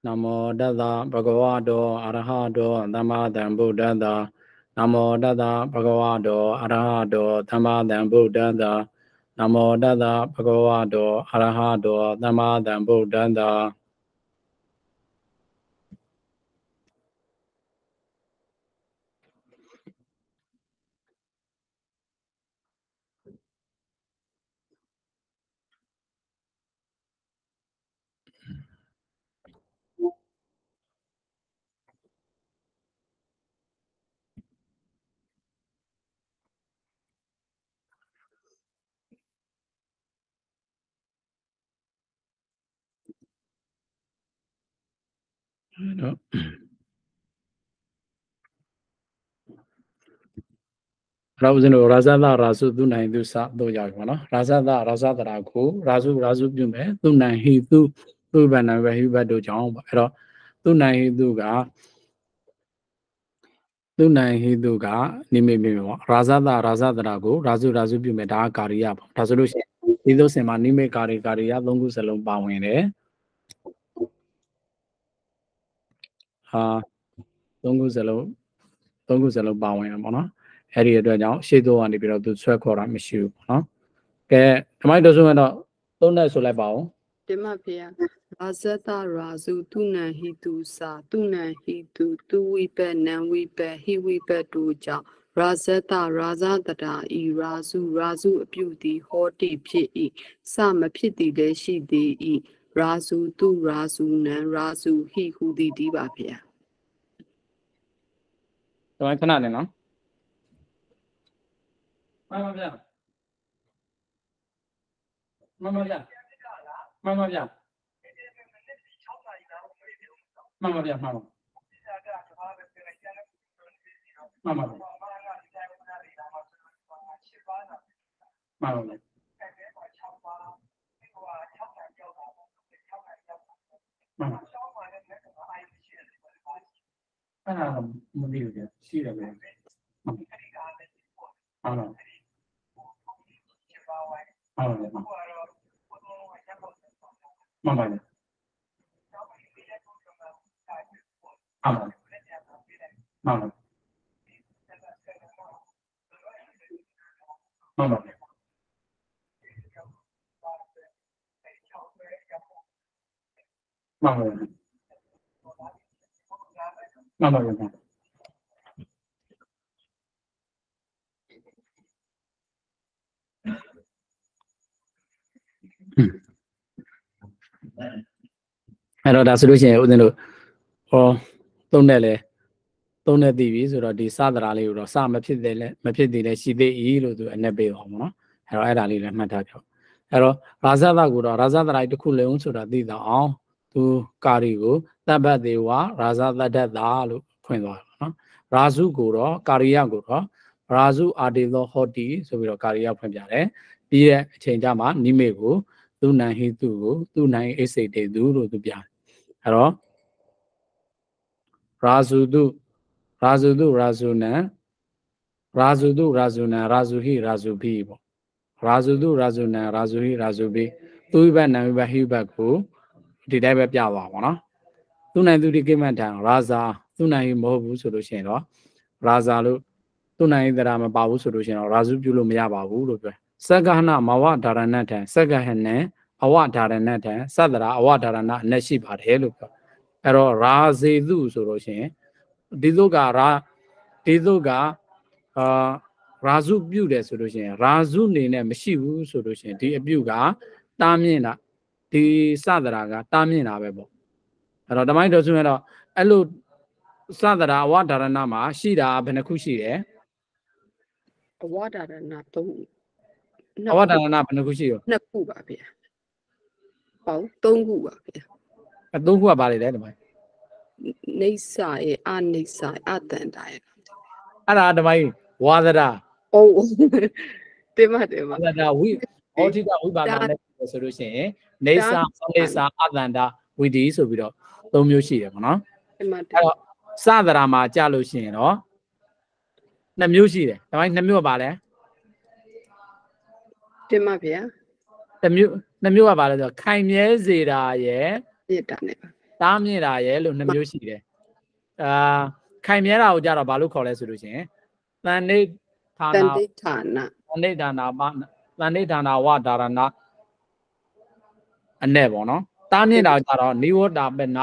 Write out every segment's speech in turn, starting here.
Namo Dada Bhagavato Arahato Dhammadam Buddhada Namo Dada Bhagavato Arahato Dhammadam Buddhada Namo Dada Bhagavato Arahato Dhammadam Buddhada Rausino Razada Rasu Dunai Dusa Doyagana Razada Razada Raku Rasu Rasu Pume Dunai Hitu Tubana Vahiba Dojang Dunai Duga Dunai Hiduga Nime Razada Razada Ragu Rasu Rasu Pume Da Karia Tasulution Idosema Nime Karia Longu Salon Bawine Longu Salon Bawine Mona Area Shido and the Biro to Swakora Mishu Ke Tamai doesn't don't so like Bow Demapia Razata Razu Tuna Hitu Sa Tuna Hitu Tu Weeper Nan Weeper He Weeper Doja Razata Razada E Razu Beauty Horty P. Some pity de she de e Razu Tu Razu Nan Razu He who the Dibapia. So I cannot know. Mama, I know that's solution. Or don't let the or the Sadrali or some Mapidile, she de ilo to a nebe homo. Her idally matato. Hero Razada Gura, Razada right to cool leons or did the all to Karigo, that bad they were, Razada that Dalu, Quinwa. Razu Gura, Karia Gura, Razu Adilo Hoti, so we are Karia Pamjare, Pia Chanjama, Nimego, 2 9 2 2 9 8 de duro to Bia. Hello Razudu Razuna Razuhi Razubi Razudu Razuna Razuhi Razubi Tuiba Namiba Hibaku did I be Piawana? 2 9 2 came at Raza 2 9 Mobu solution Razalu 2 9 that I'm about solution or Razubu Miababu Sagahana Mawa Daranata Sagahane Awa Daranata Sadra Awa Darana Nashib had Heluka Ero Razedu solution Dizoga Razu Buda solution Razu Nina Mishivu solution the Abuga Tamina the Sadaraga Tamina Bebo Radamai doesn't matter Elo Sadara Wadaranama Shida Benakushi What are not to Awadarana Benakushi Nakuba. Oh, don't go up here. I don't go about it. Nisai, Anisai, Atendai. Adamai Wadara Oh, we Otida Ubana solution Nesa Adanda with these of it. Don't you see them, no? Sadarama Jalusin, no? Namusi, the mind Namu about it. Timapia. The Namu about it, Kaimia Zira, yeah. တားမြင့်တာရဲ့လို့နှမျိုးရှိတယ်ခိုင်မြဲတာကိုကြတော့ဘာလို့ခေါ်လဲဆိုလို့ရှိရင်တန်နေဌာနတန်နေဌာနဝဒါရဏအနဲ့ပေါ့နော်တားမြင့်တာကြတော့နိဝတ္တပန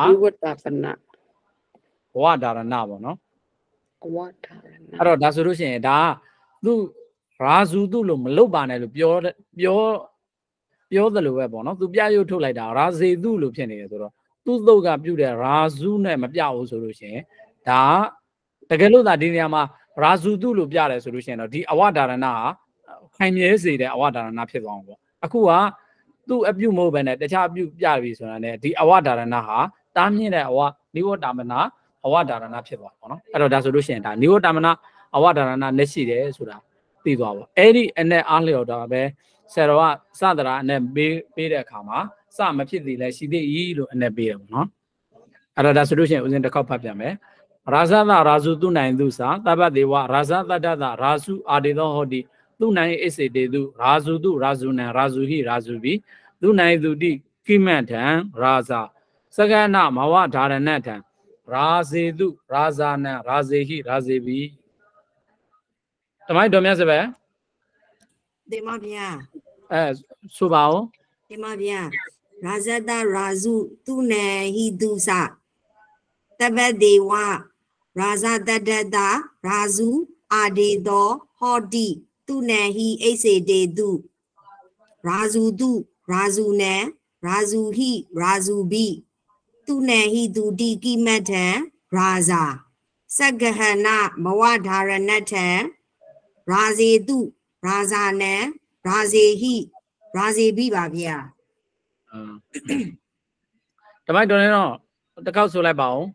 ဝဒါရဏပေါ့နော်ဝဒါရဏအဲ့တော့ဒါဆိုလို့ရှိရင်ဒါသူရာဇူသူလို့မလုတ်ပါနဲ့လို့ပြောသလိုပဲပေါ့နော်သူပြရုပ်ထုတ်လိုက်တာရာဇေသူလို့ဖြစ်နေတယ်ဆိုတော့သူ့သုတ်ကပြုတဲ့ရာဇူနဲ့မပြဘူးဆိုလို့ရှိရင်ဒါတကယ်လို့သာဒီနေရာမှာရာဇူသူလို့ပြတယ်ဆိုလို့ရှိရင်တော့ဒီအဝဒါရဏဟာခိုင်မြဲစေတဲ့အဝဒါရဏဖြစ်သွားအောင်ပေါ့အခုကသူ့အပြုမဟုတ်ပဲနဲ့တခြားအပြုပြပြီဆိုတာနဲ့ဒီအဝဒါရဏဟာတားမြင့်တဲ့အဝနိဝတ္တမနာအဝဒါရဏဖြစ်သွားပေါ့နော်အဲ့တော့ဒါဆိုလို့ရှိရင်ဒါနိဝတ္တမနာအဝဒါရဏနဲ့ရှိတယ်ဆိုတာသိသွားပါအဲ့ဒီအနဲ့အားလျော်တာပဲဆရာတော်ကစသရာအနဲ့ပေးတဲ့အခါမှာစမဖြစ်သေးလဲရှိသေး၏လို့အနဲ့ပေးတယ်ပေါ့နော်အဲ့တော့ဒါဆိုလို့ရှိရင်ဦးဇင်းတစ်ခေါက်ဖတ်ပြန်မယ်ရာဇသရာဇုသူနိုင်သူစာတပ္ပဒေဝရာဇတတ္တရာဇုအာဒေသောဟောတိသူနိုင်အစေတေသူရာဇုသူရာဇုနံရာဇုဟိရာဇုပိသူနိုင်သူတိကိမတ်ထံရာဇစကနမဝဒါရဏထံရာဇေသူရာဇာနံရာဇေဟိရာဇေပိတမိုက်တော်မြတ်စပယ်တင်ပါဗျာဆိုပါဦးတင်ပါဗျာရာဇတရာဇုသူနေဟိတုစတပ္ပဒေဝရာဇတတတရာဇုအာဒေသောဟောတိသူနေဟိအိစေတေတုရာဇုတုရာဇုနေရာဇုဟိရာဇုပိသူနေဟိတုတိကိမတ်ထံရာဇာစက္ကဟဏမဝဒါရဏထံရာဇေတုရာဇာနံရာဇေဟိရာဇေပိပါဗျာတမိုက်တော်နေတော့တစ်ခေါက်ဆိုလိုက်ပါဦး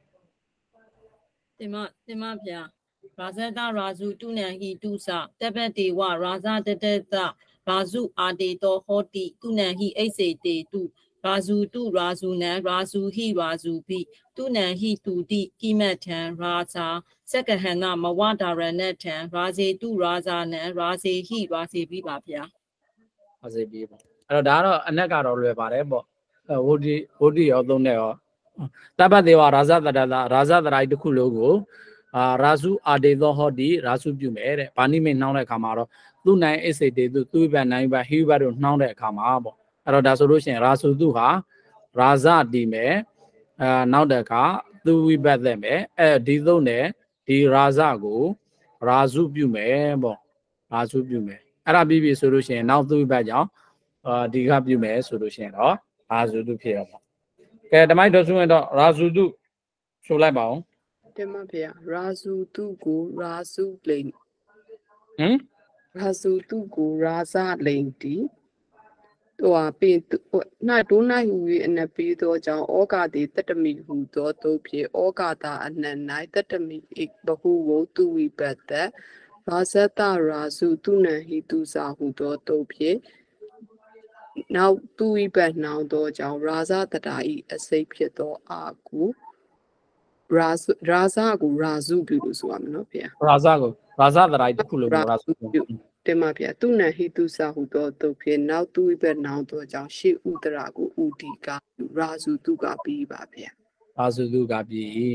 တင်မဗျာရာဇတရာဇုတုနံဟိတုစတပ္ပတေဝရာဇတတတရာဇုအာတေတောဟောတိတုနံဟိအိစေတေတုရာဇုတုရာဇုနံရာဇုဟိရာဇုပိတုနံဟိတုတိကိမတ်ထံရာဇာစက္ကဟဏမဝဒါရဏထံရာဇေတုရာဇာနံရာဇေဟိရာဇေပိပါဗျာရာဇေပိပေါ့အဲ့တော့ဒါကတော့အနက်ကတော့လွယ်ပါတယ်ပေါ့ဝုဒ္ဓရောသုံးတဲ့ရောတပ္ပဒေဝရာဇတတတရာဇတရိုက်တစ်ခုလုံးကိုရာဇုအာဒေသောဟောတိရာဇုပြုမယ်တဲ့ဗာဏိမိတ်နှောင်းတဲ့အခါမှာတော့သူနိုင်အစေတေသူဘတ်နိုင်ဘတ်ဟိဘတ်တို့နှောင်းတဲ့အခါမှာပေါ့အဲ့တော့ဒါဆိုလို့ရှိရင်ရာဇုသူဟာရာဇတီမယ်နောက်တဲ့အခါသူဝိဘတ်သက်မယ်ဒီသုံးတဲ့ဒီရာဇကိုရာဇုပြုမယ်ပေါ့ရာဇုပြုမယ်အဲ့ဒါပြီးပြီဆိုလို့ရှိရင်နောက်သူဝိဘတ်ကြောင့်ဒီကပြုမယ်ဆိုလို့ရှိရင်တော့ရာဇုတုဖြစ်ရပေါ့ကဲတမိုက်တော်ဆိုရင်တော့ရာဇုတုဆိုလိုက်ပါဦးတင်ပါဗျာရာဇုတုကိုရာဇုလိန်ရာဇုတုကိုရာဇလိန်တီပင်၌ဒု၌ဟူ၍အနပေးသောကြောင့်ဩကာတိတတ္တမိဟူသောတို့ဖြင့်ဩကာတာအန၌တတ္တမိဘဟုဝတုဝိပတ္တရာဇတရာဇုတုနံဟိတုစာဟူသောတို့ဖြင့်နောက်သူဝိပတ်နှောင်းသောကြောင့်ရာဇတတာဤအစိတ်ဖြစ်သောအာကုရာဇကိုရာဇုပြုလို့ဆိုရမယ်နော်ဗျာရာဇကိုရာဇတရိုက်တစ်ခုလုံးကိုရာဇုပြုတင်ပါဗျာသူနံဟိတုစာဟူသောတို့ဖြင့်နောက်သူဝိပတ်နှောင်းသောကြောင့်ရှေ့ဥဒရာကိုဥဒီကရာဇုတုကပြီးပါဗျာရာဇုတုကပြီး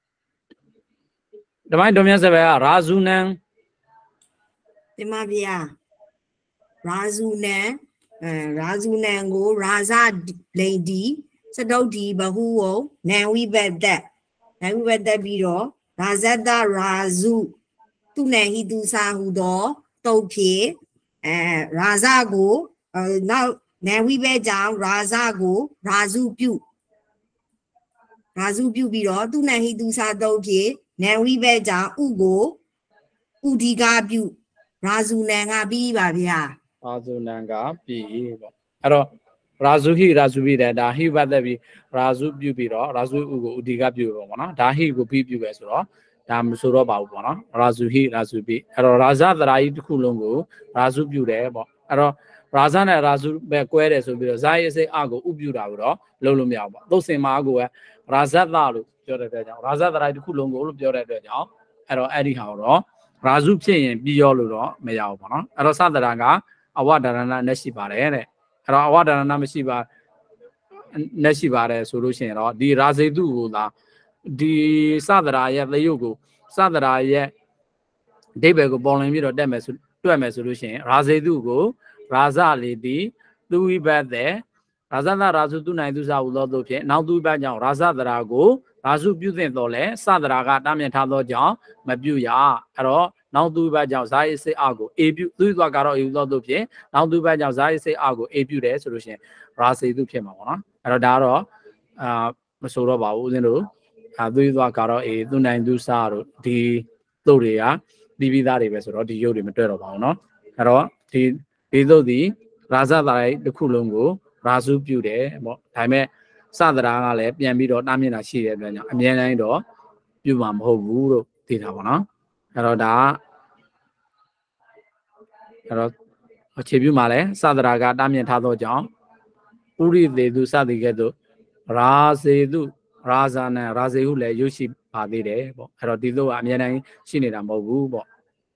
ဓမ္မတော်မြတ်စပယ်ကရာဇုနံတင်ပါဗျာရာဇုနံရာဇုနံကိုရာဇလိန်တီစတုတ်တီဘဟုဝနံဝိပတ္တနိုင်ဝိပတ္တပြီးတော့ရာဇတရာဇုသူနံဟိတုစာဟူသောတုတ်ဖြင့်ရာဇကိုနောက်နံဝိပတ္တကြောင့်ရာဇကိုရာဇုပြုပြီးတော့သူနံဟိတုစာတုတ်ဖြင့်နံဝိပတ္တကြောင့်ဥကိုဥဒီကပြုရာဇုနံကပြီးပါဗျာရာဇုနံကပြီးပေါ့အဲ့တော့ရာဇုဟိရာဇုပိတဲ့ဒါဟိပတ်သက်ပြီးရာဇုပြုပြီးတော့ရာဇုဥကိုဥဒီကပြုပေါ့နော်ဒါဟိကိုပြီးပြုပဲဆိုတော့ဒါမဆိုတော့ပါဘူးပေါ့နော်ရာဇုဟိရာဇုပိအဲ့တော့ရာဇသရာကြီးတစ်ခုလုံးကိုရာဇုပြုတယ်ပေါ့အဲ့တော့ရာဇနဲ့ရာဇုပဲကွဲတယ်ဆိုပြီးတော့ဇာယအစိအကိုဥပြုတာကိုတော့လုံးလို့မရဘူးပေါ့သုတ်စင်မာကိုပဲရာဇသလို့ပြောတဲ့အတွက်ကြောင့်ရာဇသရာကြီးတစ်ခုလုံးကိုလို့ပြောတဲ့အတွက်ကြောင့်အဲ့တော့အဲ့ဒီဟာကိုတော့ရာဇုဖြစ်ရင်ပြီးရောလို့တော့မရဘူးပေါ့နော်အဲ့တော့စသရာကအဝဒါရဏနဲ့ရှိပါတယ်တဲ့အဲ့တော့အဝဒါရဏမရှိပါနဲ့ရှိပါတယ်ဆိုလို့ရှိရင်တော့ဒီရာဇေတုကိုသာဒီစသရာရဲ့သရုပ်ကိုစသရာရဲ့အဓိပ္ပာယ်ကိုပေါ်လွင်ပြီးတော့တွက်မယ်ဆိုလို့ရှိရင်ရာဇေတုကိုရာဇလေတိသူဝိဘတ်တဲ့ရာဇသရာစုသူနိုင်သူစာဟူသောတို့ဖြင့်နောက်သူဝိဘတ်ကြောင့်ရာဇသရာကိုရာစုပြုသင့်တော်လဲစသရာကတားမြစ်ထားသောကြောင့်မပြုရအဲ့တော့နောက်သူဝိဘတ်ကြောင့်ဇာယိစိတ်အကိုအေပြုသူသွားကတော့အေသောတို့ဖြင့်နောက်သူဝိဘတ်ကြောင့်ဇာယိစိတ်အကိုအေပြုတယ်ဆိုလို့ရှိရင်ရာဇေတုဖြစ်မှာပေါ့နော်အဲ့တော့ဒါကတော့မဆိုတော့ပါဘူးဦးဇင်းတို့သူသွားကတော့အေသူနိုင်သူစာတို့ဒီတို့တွေကပြီးသားတွေပဲဆိုတော့ဒီရုပ်တွေမတွေ့တော့ပါဘူးเนาะအဲ့တော့ဒီတို့ဒီရာဇသရိုက်တစ်ခုလုံးကိုရာစုပြုတယ်ပေါ့ဒါပေမဲ့စသရာကလည်းပြန်ပြီးတော့တားမြစ်တာရှိတဲ့အတွက်ကြောင့်အမြဲတမ်းတော့ပြုမှာမဟုတ်ဘူးလို့သိတာပေါ့နော်အဲ့တော့ဒါအဲ့တော့အခြေပြုမှာလဲစသရာကတားမြစ်ထားသောကြောင့်ဥရိသေသူစသည်ကဲ့သို့ရာဇေတုရာဇာနံရာဇေဟုလည်းရုပ်ရှိပါသေးတယ်ပေါ့အဲ့တော့ဒီလိုကအမြဲတမ်းရှိနေတာမဟုတ်ဘူးပေါ့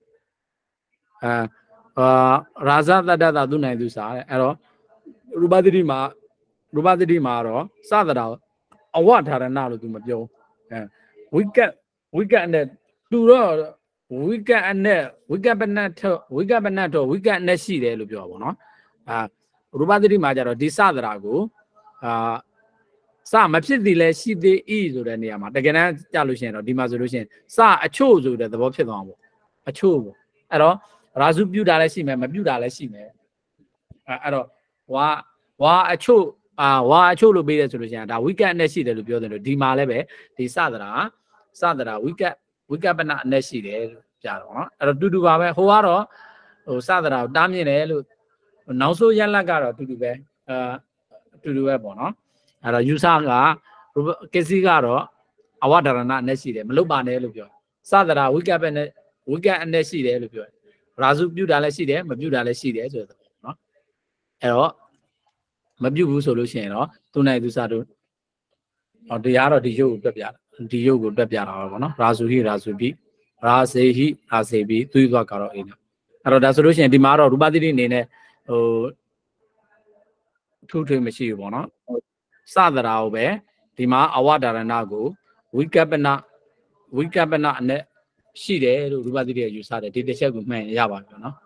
ရာဇတတ္တသူနိုင်သူစားတဲ့အဲ့တော့ရူပသတိမှာတော့စသရာအဝထာရဏလို့သူမပြောဝိကတ်နဲ့သူတော့ဝိကတ်အနဲ့ဝိကပနတ်တော့ဝိကတ်နဲ့ရှိတယ်လို့ပြောပါဘောနော်ရူပသတိမှာကျတော့ဒီစသရာကိုစမဖြစ်သေးလဲရှိသေးဤဆိုတဲ့နေရာမှာတကယ်တမ်းကြလို့ရှိရင်တော့ဒီမှာဆိုလို့ရှိရင်စအချို့ဆိုတဲ့သဘောဖြစ်သွားမှာပေါ့အချို့ပေါ့အဲ့တော့ရာစုပြုတာလည်းရှိမယ်မပြုတာလည်းရှိမယ်အဲ့တော့ဝါအချို့လို့ပေးတယ်ဆိုလို့ရှိရင်ဒါဝိကတ်နဲ့ရှိတယ်လို့ပြောတယ်လို့ဒီမှာလည်းပဲဒီစသရာဝိကပနအနဲ့ရှိတယ်လို့ကြားတော့နော်အဲ့တော့တူတူပါပဲဟိုကတော့ဟိုစသရာကိုတားမြစ်တယ်လို့နောက်ဆိုရက်လက်ကတော့တူတူပဲပေါ့နော်အဲ့တော့ယူဆကကစ္စည်းကတော့အဝဒရဏအနဲ့ရှိတယ်မလုပါနဲ့လို့ပြောစသရာဝိကတ်အနဲ့ရှိတယ်လို့ပြောရာစုပြုတာလည်းရှိတယ်မပြုတာလည်းရှိတယ်ဆိုတော့နော်အဲ့တော့မပြုဘူးဆိုလို့ရှိရင်တော့သူနိုင်သူစားတို့တရားတော့ဒီရုပ်ကိုတွက်ပြတာပါပေါ့နော်ရာစုဟိရာစုပိရာဇေဟိရာဇေပိသူသွားကတော့အိမ်နော်အဲ့တော့ဒါဆိုလို့ရှိရင်ဒီမှာတော့ရူပသတိအနေနဲ့ထုထွေမရှိဘူးပေါ့နော်စသရာကိုပဲဒီမှာအဝဒါရဏကိုဝိကပနအနဲ့ရှိတယ်လို့ရူပသတိရယူဆတယ်ဒီတစ်ချက်ကိုမှန်ရပါပြီနော်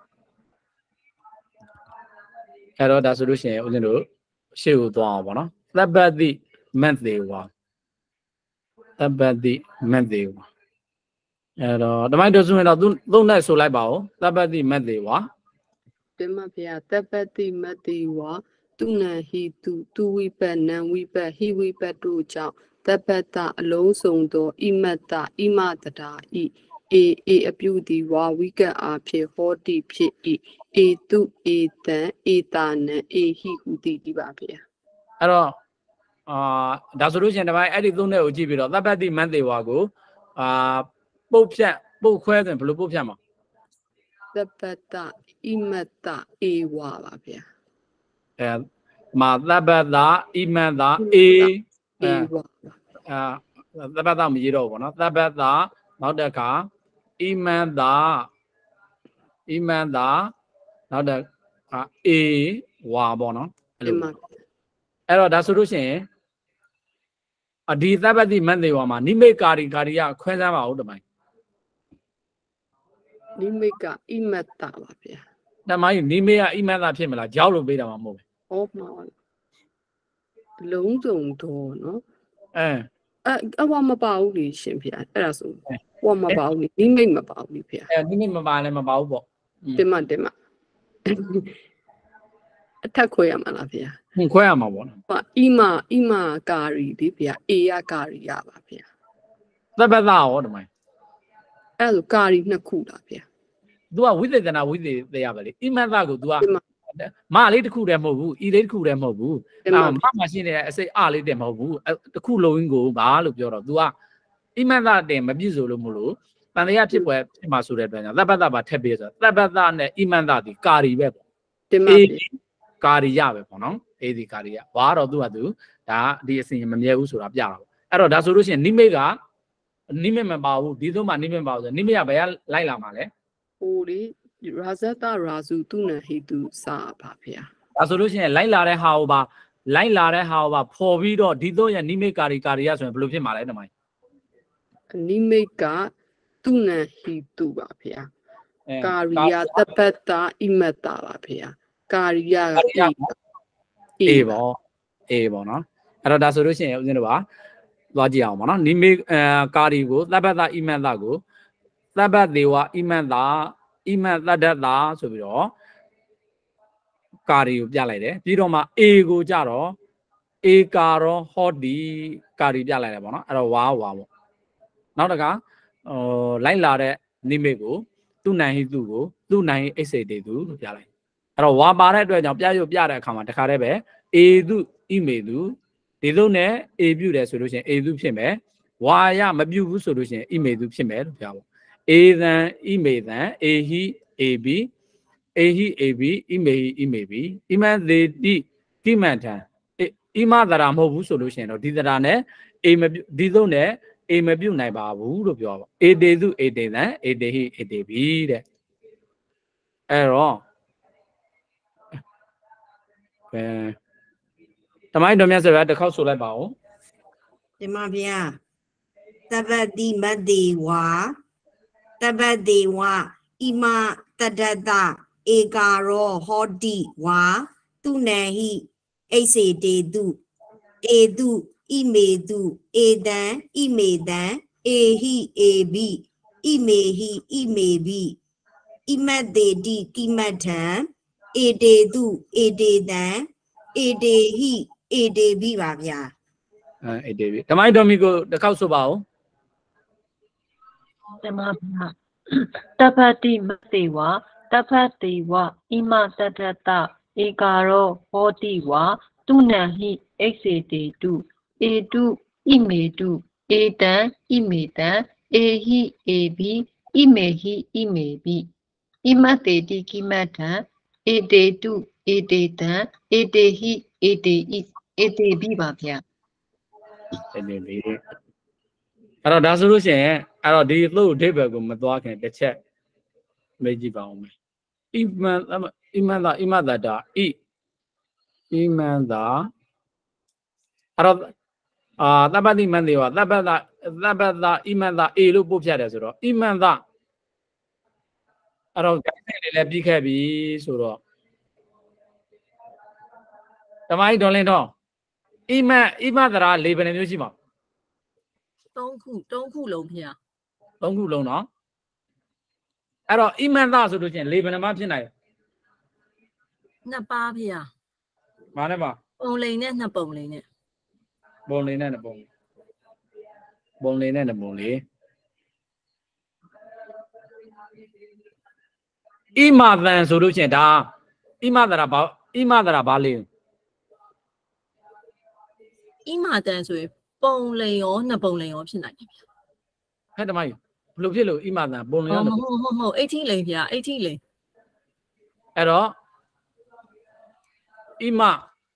အဲ့တော့ဒါဆိုလို့ရှိရင်ဦးဇင်းတို့ရှေ့ကိုသွားအောင်ပေါ့နော်သဗ္ဗတိမတ်သေးဝါအဲ့တော့ဓမ္မတော်ဆိုရင်တော့သုံးနဲ့ဆိုလိုက်ပါဦးသဗ္ဗတိမတ်သေးဝါတင်မဖေသဗ္ဗတိမတ်သေးဝါသူနံဟိသူဝိပတ်နံဝိပတ်ဟိဝိပတ်တို့ကြောင့်သဗ္ဗတအလုံးစုံသောဣမတ္တဣမတတာဤအေအပြုသည်ဝါဝိကတ်အားဖြင့်ဟောတိဖြစ်ဤအေတုအေတံအေတာနံအေဟိဟုတိဒီပါဗျာအဲ့တော့ဒါဆိုလို့ရှိရင်ဒီပိုင်းအဲ့ဒီသုံးတဲ့ကိုကြည့်ပြီးတော့သဗ္ဗတိမတ်သေးဝါကိုပုတ်ခွဲဆိုရင်ဘယ်လိုပုတ်ဖြတ်မှာသဗ္ဗတဣမတ္တအေဝါပါဗျာမှာသဗ္ဗတဣမတ္တအေဝါသဗ္ဗတမရေးတော့ဘူးပေါ့နော်သဗ္ဗတနောက်တစ်ခါဣမန္တာနောက်တစ်ခါအေဝါပေါ့နော်အဲ့တော့ဒါဆိုလို့ရှိရင်ဒီသဗ္ဗတိမတ်သေးဝါမှာနိမိတ်ကာရီကခွဲစမ်းပါဦးတမိုင်းနိမိတ်ကဣမတ္တပါဗျာတမိုင်းနိမိတ်ကဣမတ္တဖြစ်မလားကြောက်လို့ပေးတာမှမဟုတ်ဘူးဟောမှာလုံးစုံတော့နော်အဝမပါဘူးလေရှင်ဖေအဲ့ဒါဆိုဟောမပါဘူးလေနိမိတ်မပါဘူးလေဖေနိမိတ်မပါလည်းမပါဘူးပေါ့တင်မအထက်ခွဲရမှာလားဖေခွဲရမှာပေါ့နော်ဣမကာရီလေဖေအေယကာရီရပါဖေသဗ္ဗတရောဒီမိုင်းအဲ့ဒါကာရီနှစ်ခုလားဖေ तू ကဝိသေသနာဝိသေသရပဲလေဣမတ္တကို तू ကမလေးတစ်ခုတည်းမဟုတ်ဘူးဤလေးတစ်ခုတည်းမဟုတ်ဘူးမရှိနေတဲ့အစိတ်အလေးတည်းမဟုတ်ဘူးတစ်ခုလုံးကိုဘာလို့ပြောတော့ तू ကဣမတ္တတင်မပြည့်စုံလို့မလို့တန်တရားဖြစ်ပွဲဖြစ်မှာဆိုတဲ့အတွက်ကြောင့်သဗ္ဗတပါထက်ပြီးဆိုသဗ္ဗတနဲ့ဣမတ္တဒီကာရီပဲပေါ့ကာရီရပဲပေါ့နော်အေဒီကာရီရဘာတော့ तू က तू ဒါဒီအစဉ်မမြဲဘူးဆိုတာပြတာပေါ့အဲ့တော့ဒါဆိုလို့ရှိရင်နိမိတ်ကနိမိတ်မပါဘူးဒီသုံးမှာနိမိတ်မပါဘူးဆိုနိမိတ်ကဘယ်ကလိုက်လာမှာလဲဟိုလေရာဇတရာစုသူနံဟိတုစာပါဗျာဒါဆိုလို့ရှိရင်လိုက်လာတဲ့ဟာကိုပါလိုက်လာတဲ့ဟာကဖော်ပြီးတော့ဒီတော့ရနိမိတ်ကာရီရဆိုရင်ဘယ်လိုဖြစ်မှာလဲတမိုင်းနိမိတ်ကသူနံဟိတုပါဗျာကာရိယတပတ်တာဣမတ္တာပါဗျာကာရိယကအေးပေါ့နော်အဲ့တော့ဒါဆိုလို့ရှိရင်ဦးဇင်းတို့ပါသွားကြည့်အောင်ပေါ့နော်နိမိတ်ကာရီကိုသဗ္ဗတဣမတ္တကိုသဗ္ဗဒေဝဣမတ္တဣမတ္တတဆိုပြီးတော့ကာရီကိုပြလိုက်တယ်ပြီးတော့မှ A ကိုကြတော့ဧကာရောဟောတိကာရီပြလိုက်တယ်ပေါ့နော်အဲ့တော့ဝါပေါ့နောက်တကလိုက်လာတဲ့နိမိတ်ကိုသူနိုင်ဟိတုကိုသူနိုင်အိစေတေတုလို့ပြလိုက်အဲ့တော့ဝါပါတဲ့အတွက်ကြောင့်ပြတဲ့အခါမှာတခါတည်းပဲအေတုဣမေတုဒီလိုနဲ့အေပြုတယ်ဆိုလို့ရှိရင်အေတုဖြစ်မယ်ဝါရမပြုဘူးဆိုလို့ရှိရင်ဣမေတုဖြစ်မယ်လို့ပြောပါအေသံဣမေသံအေဟိအေဘိအေဟိအေဘိဣမေဟိဣမေဘိဣမသေတိကိမန္ထံဣမသရာမဟုတ်ဘူးဆိုလို့ရှိရင်တော့ဒီသရာနဲ့အေမပြုဒီလိုနဲ့အေမပြုတ်နိုင်ပါဘူးလို့ပြောပါအေတေစုအေတေသံအေတေဟိအေတေဘိတဲ့အဲ့တော့တမိုင်းတော်မြတ်စွာဘုရားတစ်ခေါက်ဆိုလိုက်ပါဦးဒီမှာဗျာတပ္ပတိမတ္တိဝါတပ္ပတိဝါဣမတတ္တတဧကာရောဟောတိဝါသူနံဟိအိစေတေတုဧတုဣမေတုဧတံဣမေတံဧဟိဧဘိဣမေဟိဣမေဘိဣမတ္တေတိကိမတ္ထံဧတေတုဧတေတံဧတေဟိဧတေဘိပါဗျာဧတေဘိတမိုင်းတော်မီကိုတစ်ခေါက်ဆိုပါဦးတမဗျာတပ္ပတိမတေဝတပ္ပတိဝဣမတတ္တတဧကာရောဟောတိဝါသူနံဟိအိစေတေတုဧတုဣမေတုဧတံဣမေတံဧဟိဧဘိဣမေဟိဣမေဘိဣမတေတိကိမတ္ထံဧတေတုဧတေတံဧတေဟိဧတေဣဧတေဘိပါဗျာဧတေဘိအဲ့တော့ဒါဆိုလို့ရှိရင်အဲ့တော့ဒီလို့အဓိပ္ပာယ်ကိုမသွားခင်တစ်ချက်မေးကြည့်ပါဦးမယ်ဣမန္တတာဣမန္တာအဲ့တော့သဗ္ဗတိမန္တေဝသဗ္ဗတဣမန္တအေလို့ပို့ဖြတ်တယ်ဆိုတော့ဣမန္တအဲ့တော့ဂိုင်းလေးလည်းပြီးခဲ့ပြီဆိုတော့တမိုင်းဒေါ်လင်းတော့ဣမန္တရာ၄ဘယ်နှမျိုးရှိမှာ 3ခုလုံးဖေ 3ခုလုံးနော်အဲ့တော့ဣမန္တဆိုလို့ချင်း၄ဘယ်နှမဖြစ်နိုင် 2ပါးဖေမာနဲ့ပါပုံလိန်နဲ့2ပုံလိန်နဲ့ပုံလိန်နဲ့2ပုံပုံလိန်နဲ့2ပုံလေဣမသံဆိုလို့ချင်းဒါဣမသရာဘာလေးဣမတန်ဆိုရင်ပုံလိန်ရော2ပုံလိန်ရောဖြစ်နိုင်တယ်ဗျဟဲ့တမိုင်းဘယ်လိုဖြစ်လို့ဣမသံပုံလိန်ရောဟုတ်အဋ္ဌိလိန်ဗျအဋ္ဌိလိန်အဲ့တော့ဣမ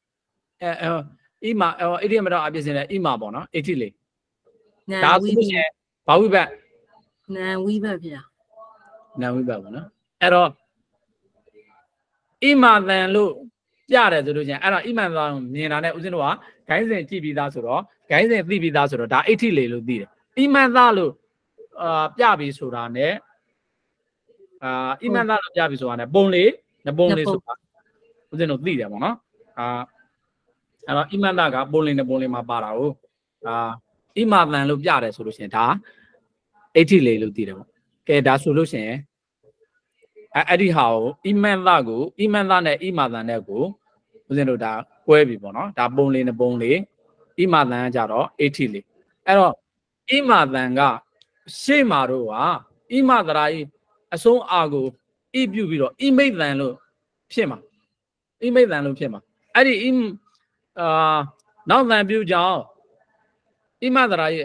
ဣတိမတော်အပြည့်စင်တဲ့ဣမပေါ့နော်အဋ္ဌိလိန်ဒါဆိုလို့ချင်းဘာဝိဘတ်နံဝိဘတ်ဗျနံဝိဘတ်ပေါ့နော်အဲ့တော့ဣမသံလို့ပြတယ်ဆိုလို့ချင်းအဲ့တော့ဣမသံမြင်တာနဲ့ဦးဇင်းတို့ကဂိုင်းစဉ်ကြည့်ပြီးသားဆိုတော့ဂိုင်းစဉ်သိပြီးသားဆိုတော့ဒါအဋ္ဌိလေလို့သိတယ်ဣမသလို့ပြပြီးဆိုတာနဲ့ဣမသလို့ပြပြီးဆိုတာနဲ့ပုံလေးနှစ်ပုံလေးဆိုတာဦးဇင်းတို့သိတယ်ပေါ့နော်အဲ့တော့ဣမသကပုံလေးနှစ်ပုံလေးမှာပါတာကိုဣမသံလို့ပြတယ်ဆိုလို့ချင်းဒါအဋ္ဌိလေလို့သိတယ်ပေါ့ကဲဒါဆိုလို့ချင်းအဲ့ဒီဟာကိုဣမန္တကိုဣမန္တနဲ့ဣမသံနဲ့ကိုဦးဇင်းတို့ဒါကွဲပြီပေါ့နော်ဒါပုံလေးနှစ်ပုံလေးဣမသံကကြတော့အဋ္ဌိလေးအဲ့တော့ဣမသံကရှေ့မှာတို့ကဣမသရာဤအဆုံးအာကိုဣပြုပြီးတော့ဣမိတ်သံလို့ဖြစ်မှာဣမိတ်သံလို့ဖြစ်မှာအဲ့ဒီနောက်သံပြုကြောင်းဣမသရာဤ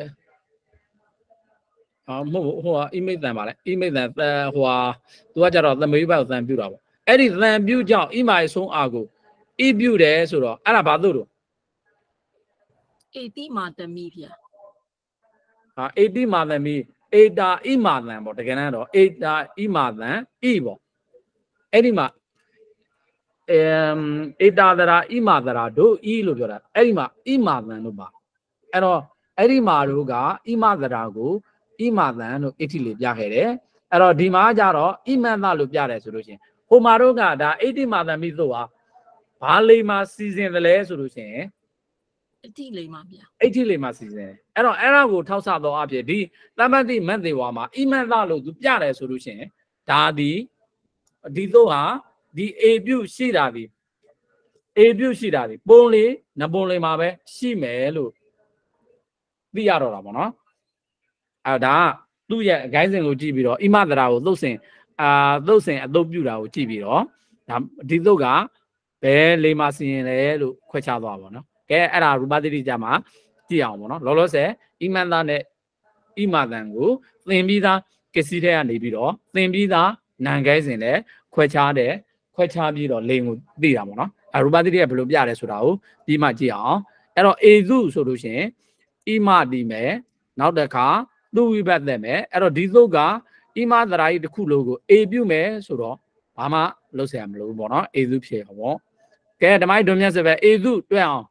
မဟုတ်ဟိုဣမိတ်သံပါလေဣမိတ်သံဟိုသူကကြတော့သမေဘတ်သံပြုတာပေါ့အဲ့ဒီသံပြုကြောင့်ဣမာရဲ့ဆုံးအာကိုဣပြုတယ်ဆိုတော့အဲ့ဒါဘာလို့တော့ဧတိမာတမိဗျာဧတိမာတမိဧတာဣမာသံပေါ့တကယ်တော့ဧတာဣမာသံဣပေါ့အဲ့ဒီမှာ Etadara imadara do ilubra Erima imadan luba Ero Erimaruga imadarago imadan Italy Yahere Ero Dimajaro imana lubia solution Homaruga da 80 mother mizoa Balima season the last solution 80 လေးမှာဗျာ 80 lima season Era go Tausa do up di Lamadi Mandewama imana lu piare solution Dadi Dizoha di abu shiradi abu shiradi Bonly Nabonly Mabe Shimelu Diaro Ramona Ada do ya guys and Ojibiro Imadra those in Adobura Ojibiro Dizoga Be Lima Sin Quechado Era Rubadi Jama Tiamono Lolo se Imandane Imadangu Thimbida Kesida and Libiro Thimbida Nangais in there Quechade Quechabi or Ling Diamono Arubadi Blubia Surao Dimagia Ero Ezu solution Ima Dime now the car do we bet them Ero Dizoga Ima the right Kulogo Abume Suro Ama Losam Lubono Ezu Pshamo Get my domias of Ezu 12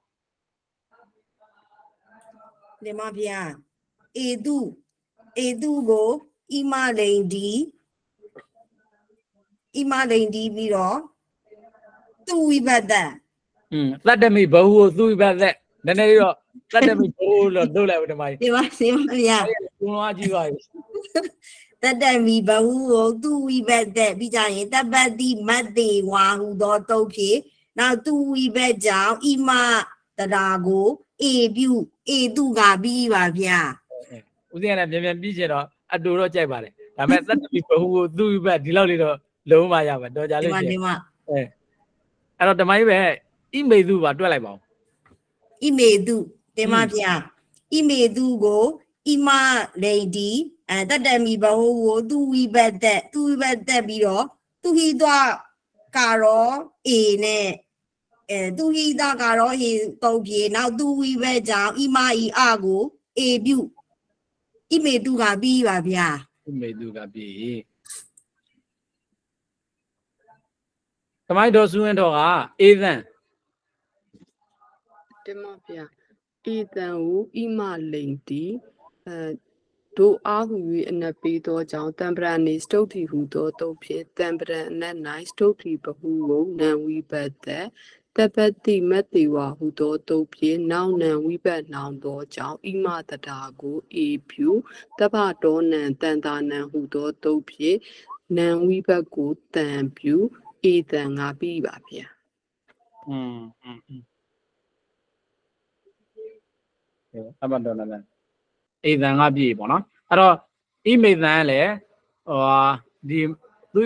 ဒီမှာဗျာအေတုကိုအီမလိန်ဒီပြီးတော့သူဝိဘတ်တ Let them be bow, do we bet that. Then let them be bold or do like with the mic. ဒီမှာဗျာ တတမီဘဟုကိုသူဝိဘတ်တဲ့ပြီးကြရင်တပတ်တိမတ်တေဝါဟုသောတုတ်ဖြစ်နောက်သူဝိဘတ်ကြောင့်အီမတရာကိုအေပြုအေတုကပြီးပါဗျာဦးစင်းကလည်းမြန်ပြီးချင်တော့အတူတော့ကြိုက်ပါလေဒါပေမဲ့သက်တမီဘဟုကိုသူ့ဘက်ဒီလောက်လေးတော့လုံးမရပါတော့ကြလို့ရှိရင်အဲ့တော့တမိုင်းပဲအီမေသူပါတွက်လိုက်ပါဦးအီမေတုဒီမှာဗျာအီမေတုကိုအီမလိန်ဒီတတမီဘဟုကိုသူဝိဘတ်တဲ့ပြီးတော့သူဟိသွားကာရောအေနဲ့သူဟိတာကတော့ဟိတုံးပြေနောက်သူဝိဘက်ကြောင့်အီမအီအကိုအေပြုအီမေတုကပြီးပါဗျာအီမေသူကပြီးတမိုင်းတော်စုဝင်တော်ကအေသန်တင်မဗျာအေတန်ကိုဣမလိန်တီဒိုအားဟု၍အနက်ပေးသောကြောင့်တံပရနေစတုတ်တီဟုသောတုတ်ဖြင့်တံပရအနက်၌စတုတ်တီဘဟုကိုနံဝိဘတ်သက်တပတ်တိမတ်တေဝါဟုသောတုတ်ဖြင့်နောက်နံဝိဘတ်နောင်သောကြောင့်ဣမတတာကိုအေဖြူတပတော်နံတန်တာနံဟုသောတုတ်ဖြင့်နံဝိဘတ်ကိုတန်ပြူအေတန်ငါပြီးပါဗျာအဘတော်နဲ့အေသန်ကပြည့်ပေါ့နော်အဲ့တော့အီမေသန်လည်းဒီသူ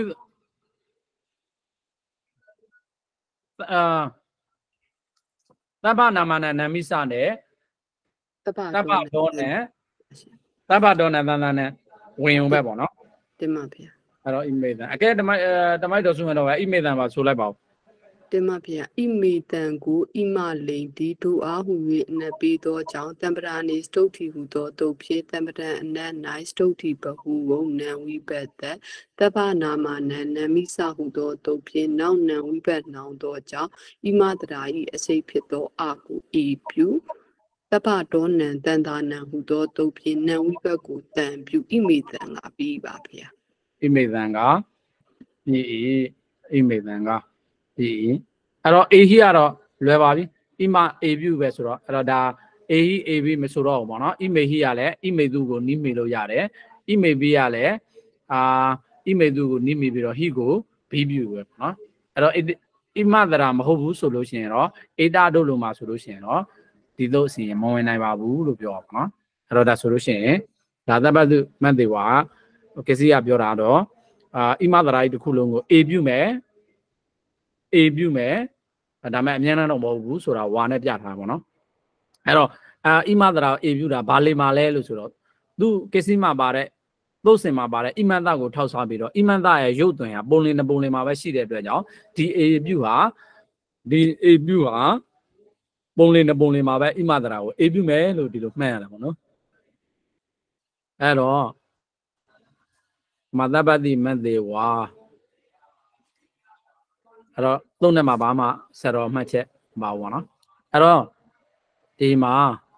သဗ္ဗနာမနဲ့နမိစနဲ့သဗ္ဗတော်နဲ့သဗ္ဗတော်နဲ့သန္တာနဲ့ဝင်ုံပဲပေါ့နော်တင်ပါဗျာအဲ့တော့အီမေသန်အကဲတမိုက်တော်ဆုမတော်ပဲအီမေသန်ပါဆိုလိုက်ပါဦးတင်မဗျာဣမေတံကိုဣမလိန်ဒီဒိုအားဟု၍အနက်ပေးသောကြောင့်တံပရာနေစတုတ်တီဟုသောတုတ်ဖြင့်တံပရံအနက်၌စတုတ်တီဘဟုဝုံနံဝိဘတ်သက်တပ္ပနာမနံနမိစဟုသောတုတ်ဖြင့်နောက်နံဝိဘတ်နောင်သောကြောင့်ဣမတရာ၏အစိတ်ဖြစ်သောအာကိုဤပြုတပ္ပတော်နံတန်တာနံဟုသောတုတ်ဖြင့်နံဝိဘတ်ကိုတန်ပြုဣမေတံကပြီးပါဗျာအီမေသန်ကဒီအီမေသန်ကဒီအဲ့တော့အေဟီကတော့လွယ်ပါပြီအီမအေပြုပဲဆိုတော့အဲ့တော့ဒါအေဟီအေဘီမဆိုတော့ဘူးပေါ့နော်အီမေဟီကလည်းအီမေသူကိုနီးမေလို့ရတယ်အီမေဘီကလည်းအီမေသူကိုနီးမေပြီးတော့ဟီကိုဘီပြုပဲပေါ့နော်အဲ့တော့အီမသရာမဟုတ်ဘူးဆိုလို့ရှိရင်တော့အေတာတို့လိုမှာဆိုလို့ရှိရင်တော့ဒီလိုအစီရင်မဝင်နိုင်ပါဘူးလို့ပြောပါပေါ့နော်အဲ့တော့ဒါဆိုလို့ရှိရင်ဒါသဗ္ဗတုမတ်တေဝါကစီကပြောတာတော့အီမသရာကြီးတစ်ခုလုံးကိုအေပြုမယ်ဒါမဲ့အများနဲ့တော့မဟုတ်ဘူးဆိုတာဝါနဲ့ပြထားပါတော့အဲ့တော့အီမသရာအေပြုတာဘာလေမာလဲလို့ဆိုတော့သူကစီမှာပါတဲ့သုတ်စင်မှာပါတဲ့အီမန်တကိုထောက်ဆွားပြီးတော့အီမန်တရဲ့ရုပ်သွင်းဟာပုံလင်းတစ်ပုံလင်းမှာပဲရှိတဲ့အတွက်ကြောင့်ဒီအေပြုဟာပုံလင်းတစ်ပုံလင်းမှာပဲအီမသရာကိုအေပြုမယ်လို့ဒီလိုမှတ်ရတယ်ပေါ့နော်အဲ့တော့မသဗ္ဗတိမတ်တေဝါအဲ့တော့သုံးနဲ့မှာဘာမှဆက်တော့မှတ်ချက်ပါဘောနော်အဲ့တော့ဒီမှာ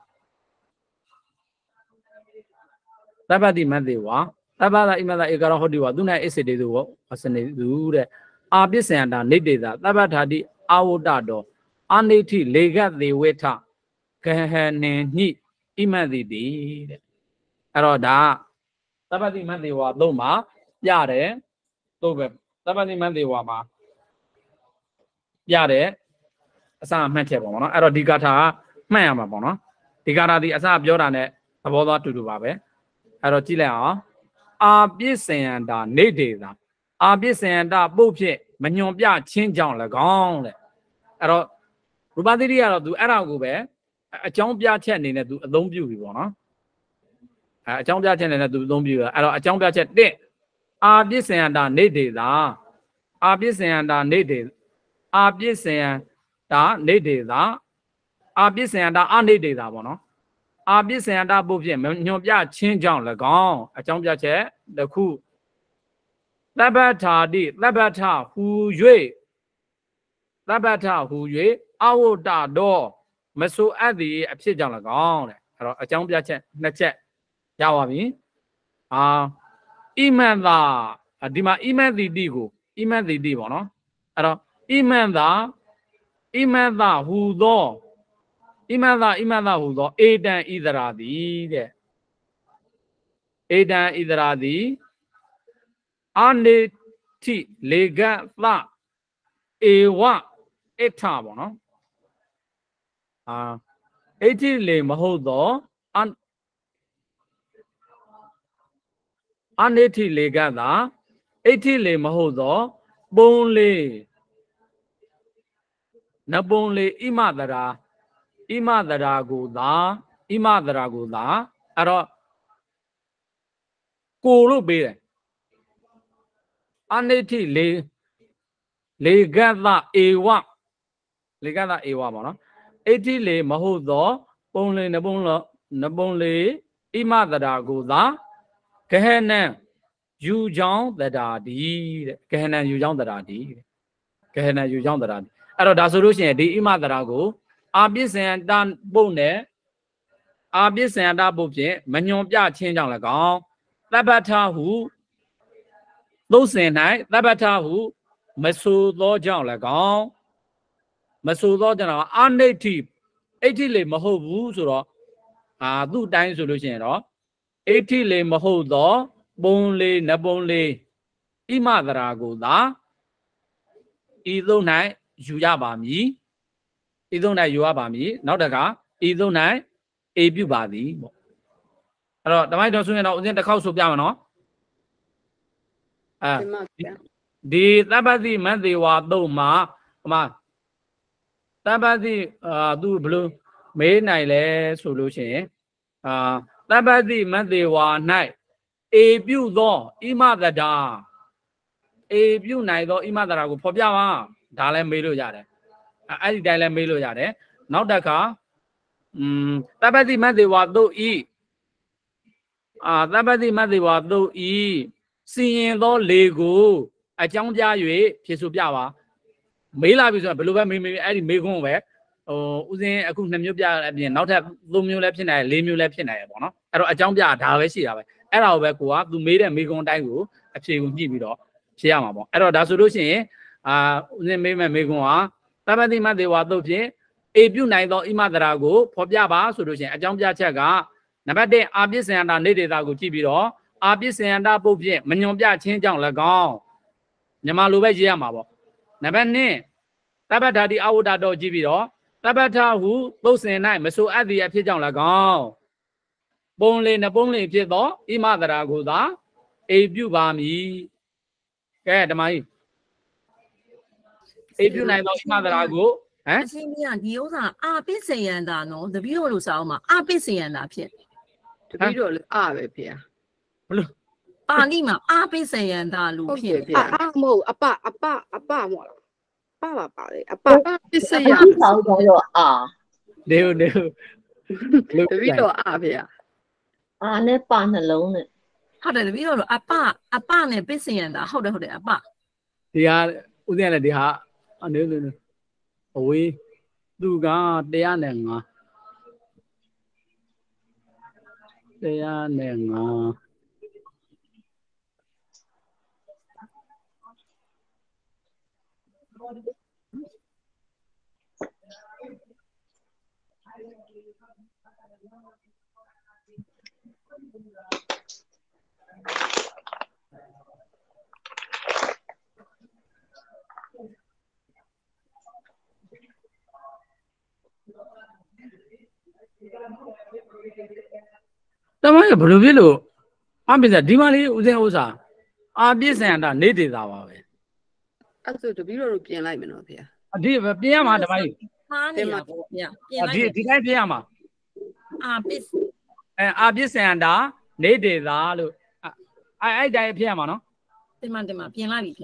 သဗ္ဗတိမတ်တေဝါသဗ္ဗတာဣမတဧကရဟောတိဝါသူ၌အစ္စေတေသူဝစနေသူတဲ့အာပစ္စယန္တာနေတေတာသဗ္ဗထာတိအာဝတ္တတော်အာနိဋ္ဌိလေကသေးဝေထဂဟနင်ညိဣမတ်တိတဲ့အဲ့တော့ဒါသဗ္ဗတိမတ်တေဝါသုံးမှာပြတယ်တို့ပဲသဗ္ဗတိမတ်တေဝါမှာပြတယ်အစအမှတ်ချက်ပေါ့နော်အဲ့တော့ဒီကာထာမှတ်ရမှာပေါ့နော်ဒီကာထာဒီအစပြောတာ ਨੇ သဘောသွားတူတူပါပဲအဲ့တော့ကြည့်လိုက်အောင်အာပစ္စယန္တာနေတေတာအာပစ္စယန္တာပုတ်ဖြစ်မညွန်ပြချင်းကြောင့်၎င်းတဲ့အဲ့တော့ရူပသတိကတော့သူအဲ့ဒါကိုပဲအကြောင်းပြချက်အနေနဲ့သူအသုံးပြုပြီပေါ့နော်အကြောင်းပြချက်အနေနဲ့သူအသုံးပြုရအဲ့တော့အကြောင်းပြချက်1အာပစ္စယန္တာနေတေတာအာပစ္စယန္တာနေတေအာပစ္စယန္တာနေတေတာအာပစ္စယန္တာအနေတေတာပေါ့နော်အာပစ္စယန္တာပုတ်ဖြစ်ညွန်ပြချင်းကြောင့်၎င်းအကြောင်းပြချက်တစ်ခုသဗ္ဗထာတိသဗ္ဗထဟူ၍သဗ္ဗထဟူ၍အဝတ္တတော်မဆိုအပ်သည်အဖြစ်ကြောင့်၎င်းတဲ့အဲ့တော့အကြောင်းပြချက်နှစ်ချက်ရပါပြီဣမန်သာဒီမှာဣမန်တိတိကိုဣမန်တိတိပေါ့နော်အဲ့တော့ဣမန်သာဟူသောဣမန်သာဟူသောဧတံဣဒရာတိတဲ့ဧတံဣဒရာတိအာနေတိလေကသဧဝဣထပေါ့နော်ဣတိလေမဟုတ်သောအာနေတိလေကသာဣတိလေမဟုတ်သောပုံလေနပုံလေဣမတရာကိုသာအဲ့တော့ကိုလို့ပေးတယ်အနိဋ္ဌိလေကသဧဝပေါ့နော်ဣတိလေမဟုတ်သောပုံလေနပုံလေဣမတရာကိုသာဂဟနံယူချောင်းတရာတိတဲ့ဂဟနံယူချောင်းတရာတိအဲ့တော့ဒါဆိုလို့ရှိရင်ဒီဣမတရာကိုအာပစ္စယန္တပုတ်နဲ့အာပစ္စယန္တပုတ်ဖြင့်မညွန်ပြချင်းကြောင့်၎င်းသဗ္ဗထဟုသုတ်စင်၌သဗ္ဗထဟုမဆိုသောကြောင့်၎င်းအာနိဋ္ဌိဣဋ္ဌိလေမဟုတ်ဘူးဆိုတော့သူ့တိုင်းဆိုလို့ရှိရင်တော့ဣဋ္ဌိလေမဟုတ်သောပုံလေနပုံလေဣမတရာကိုသာဤသို့၌ယူရပါမည်နောက်တကဤသို့၌အေပြုပါသည်ပေါ့အဲ့တော့တမိုက်တော်ဆိုရင်တော့ဦးဇင်းတစ်ခေါက်ဆိုပြမယ်နော်ဒီသဗ္ဗတိမတ်တေဝါတုံမှာသဗ္ဗတိသူဘလို့မေးနိုင်လဲဆိုလို့ရှိရင်သဗ္ဗတိမတ်တေဝါ၌အေပြုသောဣမတတာအေပြုနိုင်သောဣမတတာကိုဖော်ပြပါဒါလည်းမေးလို့ရတယ်အဲ့ဒီတိုင်းလည်းမေးလို့ရတယ်နောက်တစ်ခါသဗ္ဗတိမတ်တေဝါတုဤသဗ္ဗတိမတ်တေဝါတုဤစီရင်သောလေကိုအကြောင်းပြ၍ဖြေဆိုပြပါမေးလာပြီဆိုရင်ဘယ်လိုပဲမေးအဲ့ဒီမေးခွန်းပဲဥစဉ်အခု2မျိုးပြအပြင်နောက်ထပ်3မျိုးလည်းဖြစ်နိုင်တယ်4မျိုးလည်းဖြစ်နိုင်တယ်ပေါ့နော်အဲ့တော့အကြောင်းပြဒါပဲရှိတာပဲအဲ့ဒါကိုပဲကိုကသူမေးတဲ့မေးခွန်းတိုင်းကိုအဖြေကိုညှိပြီးတော့ဖြေရမှာပေါ့အဲ့တော့ဒါဆိုလို့ရှိရင်ဥစဉ်မေးမဲ့မေးခွန်းဟာသဗ္ဗတိမတ်တေဝါတုတ်ဖြင့်အေပြုနိုင်သောဣမတရာကိုဖော်ပြပါဆိုလို့ရှိရင်အကြောင်းပြချက်ကနံပါတ်1အာပစ္စယန္တာနေတေတာကိုကြည့်ပြီးတော့အာပစ္စယန္တာပုတ်ဖြင့်မညွန်ပြချင်းကြောင့်၎င်းမြန်မာလိုပဲရေးရမှာပေါ့နံပါတ်2သဗ္ဗထာတိအဝတ္တတော်ကြည့်ပြီးတော့သဗ္ဗထဟုသုတ်စင်၌မဆိုအပ်သည်အဖြစ်ကြောင့်၎င်းပုံလေနပုံလေဖြစ်သောဣမတရာကိုသာအေပြုပါမည်ကဲဓမ္မကြီးအေပြုနိုင်သောဣမတရာကိုအရှင်ကြီးကဒီဥစ္စာအာပစ္စယန္တာနော်တပည့်တော်လို့စာအောင်မှာအာပစ္စယန္တာဖြစ်တပည့်တော်လည်းအပဲဖေဘလို့ပါဠိမှာအာပစ္စယန္တာလို့ဖြစ်ဖေမဟုတ်အပမဟုတ်လားပါပါတယ်အပပစ္စယဆောင်းတော့နေတပည့်တော်အဖေအာနဲ့ပါနှလုံးနဲ့ဟုတ်တယ်တပည့်တော်လို့အပနဲ့ပစ္စယန္တာဟုတ်တယ်အပဒီဟာဦးဇင်းလည်းဒီဟာနေအဝေးသူက105 တမန်ကဘယ်လိုဖြစ်လို့အပြစ်စဒီမလေးဦးစင်းဥစ္စာအာပြစ်စံတာနေဒေတာပါပဲအဲ့ဆိုတပည့်တော်တို့ပြင်လိုက်မယ်နော်ဖေ။အဒီပြင်ရမှာဓမ္မကြီးမှားနေတာပေါ့ဗျာပြင်လိုက်ဒီတိုင်းပြင်ရမှာအာပစ်အာပြစ်စံတာနေဒေတာလို့အဲ့တိုင်းပြင်ရမှာနော်တင်မပြင်လိုက်ပြီဗျာ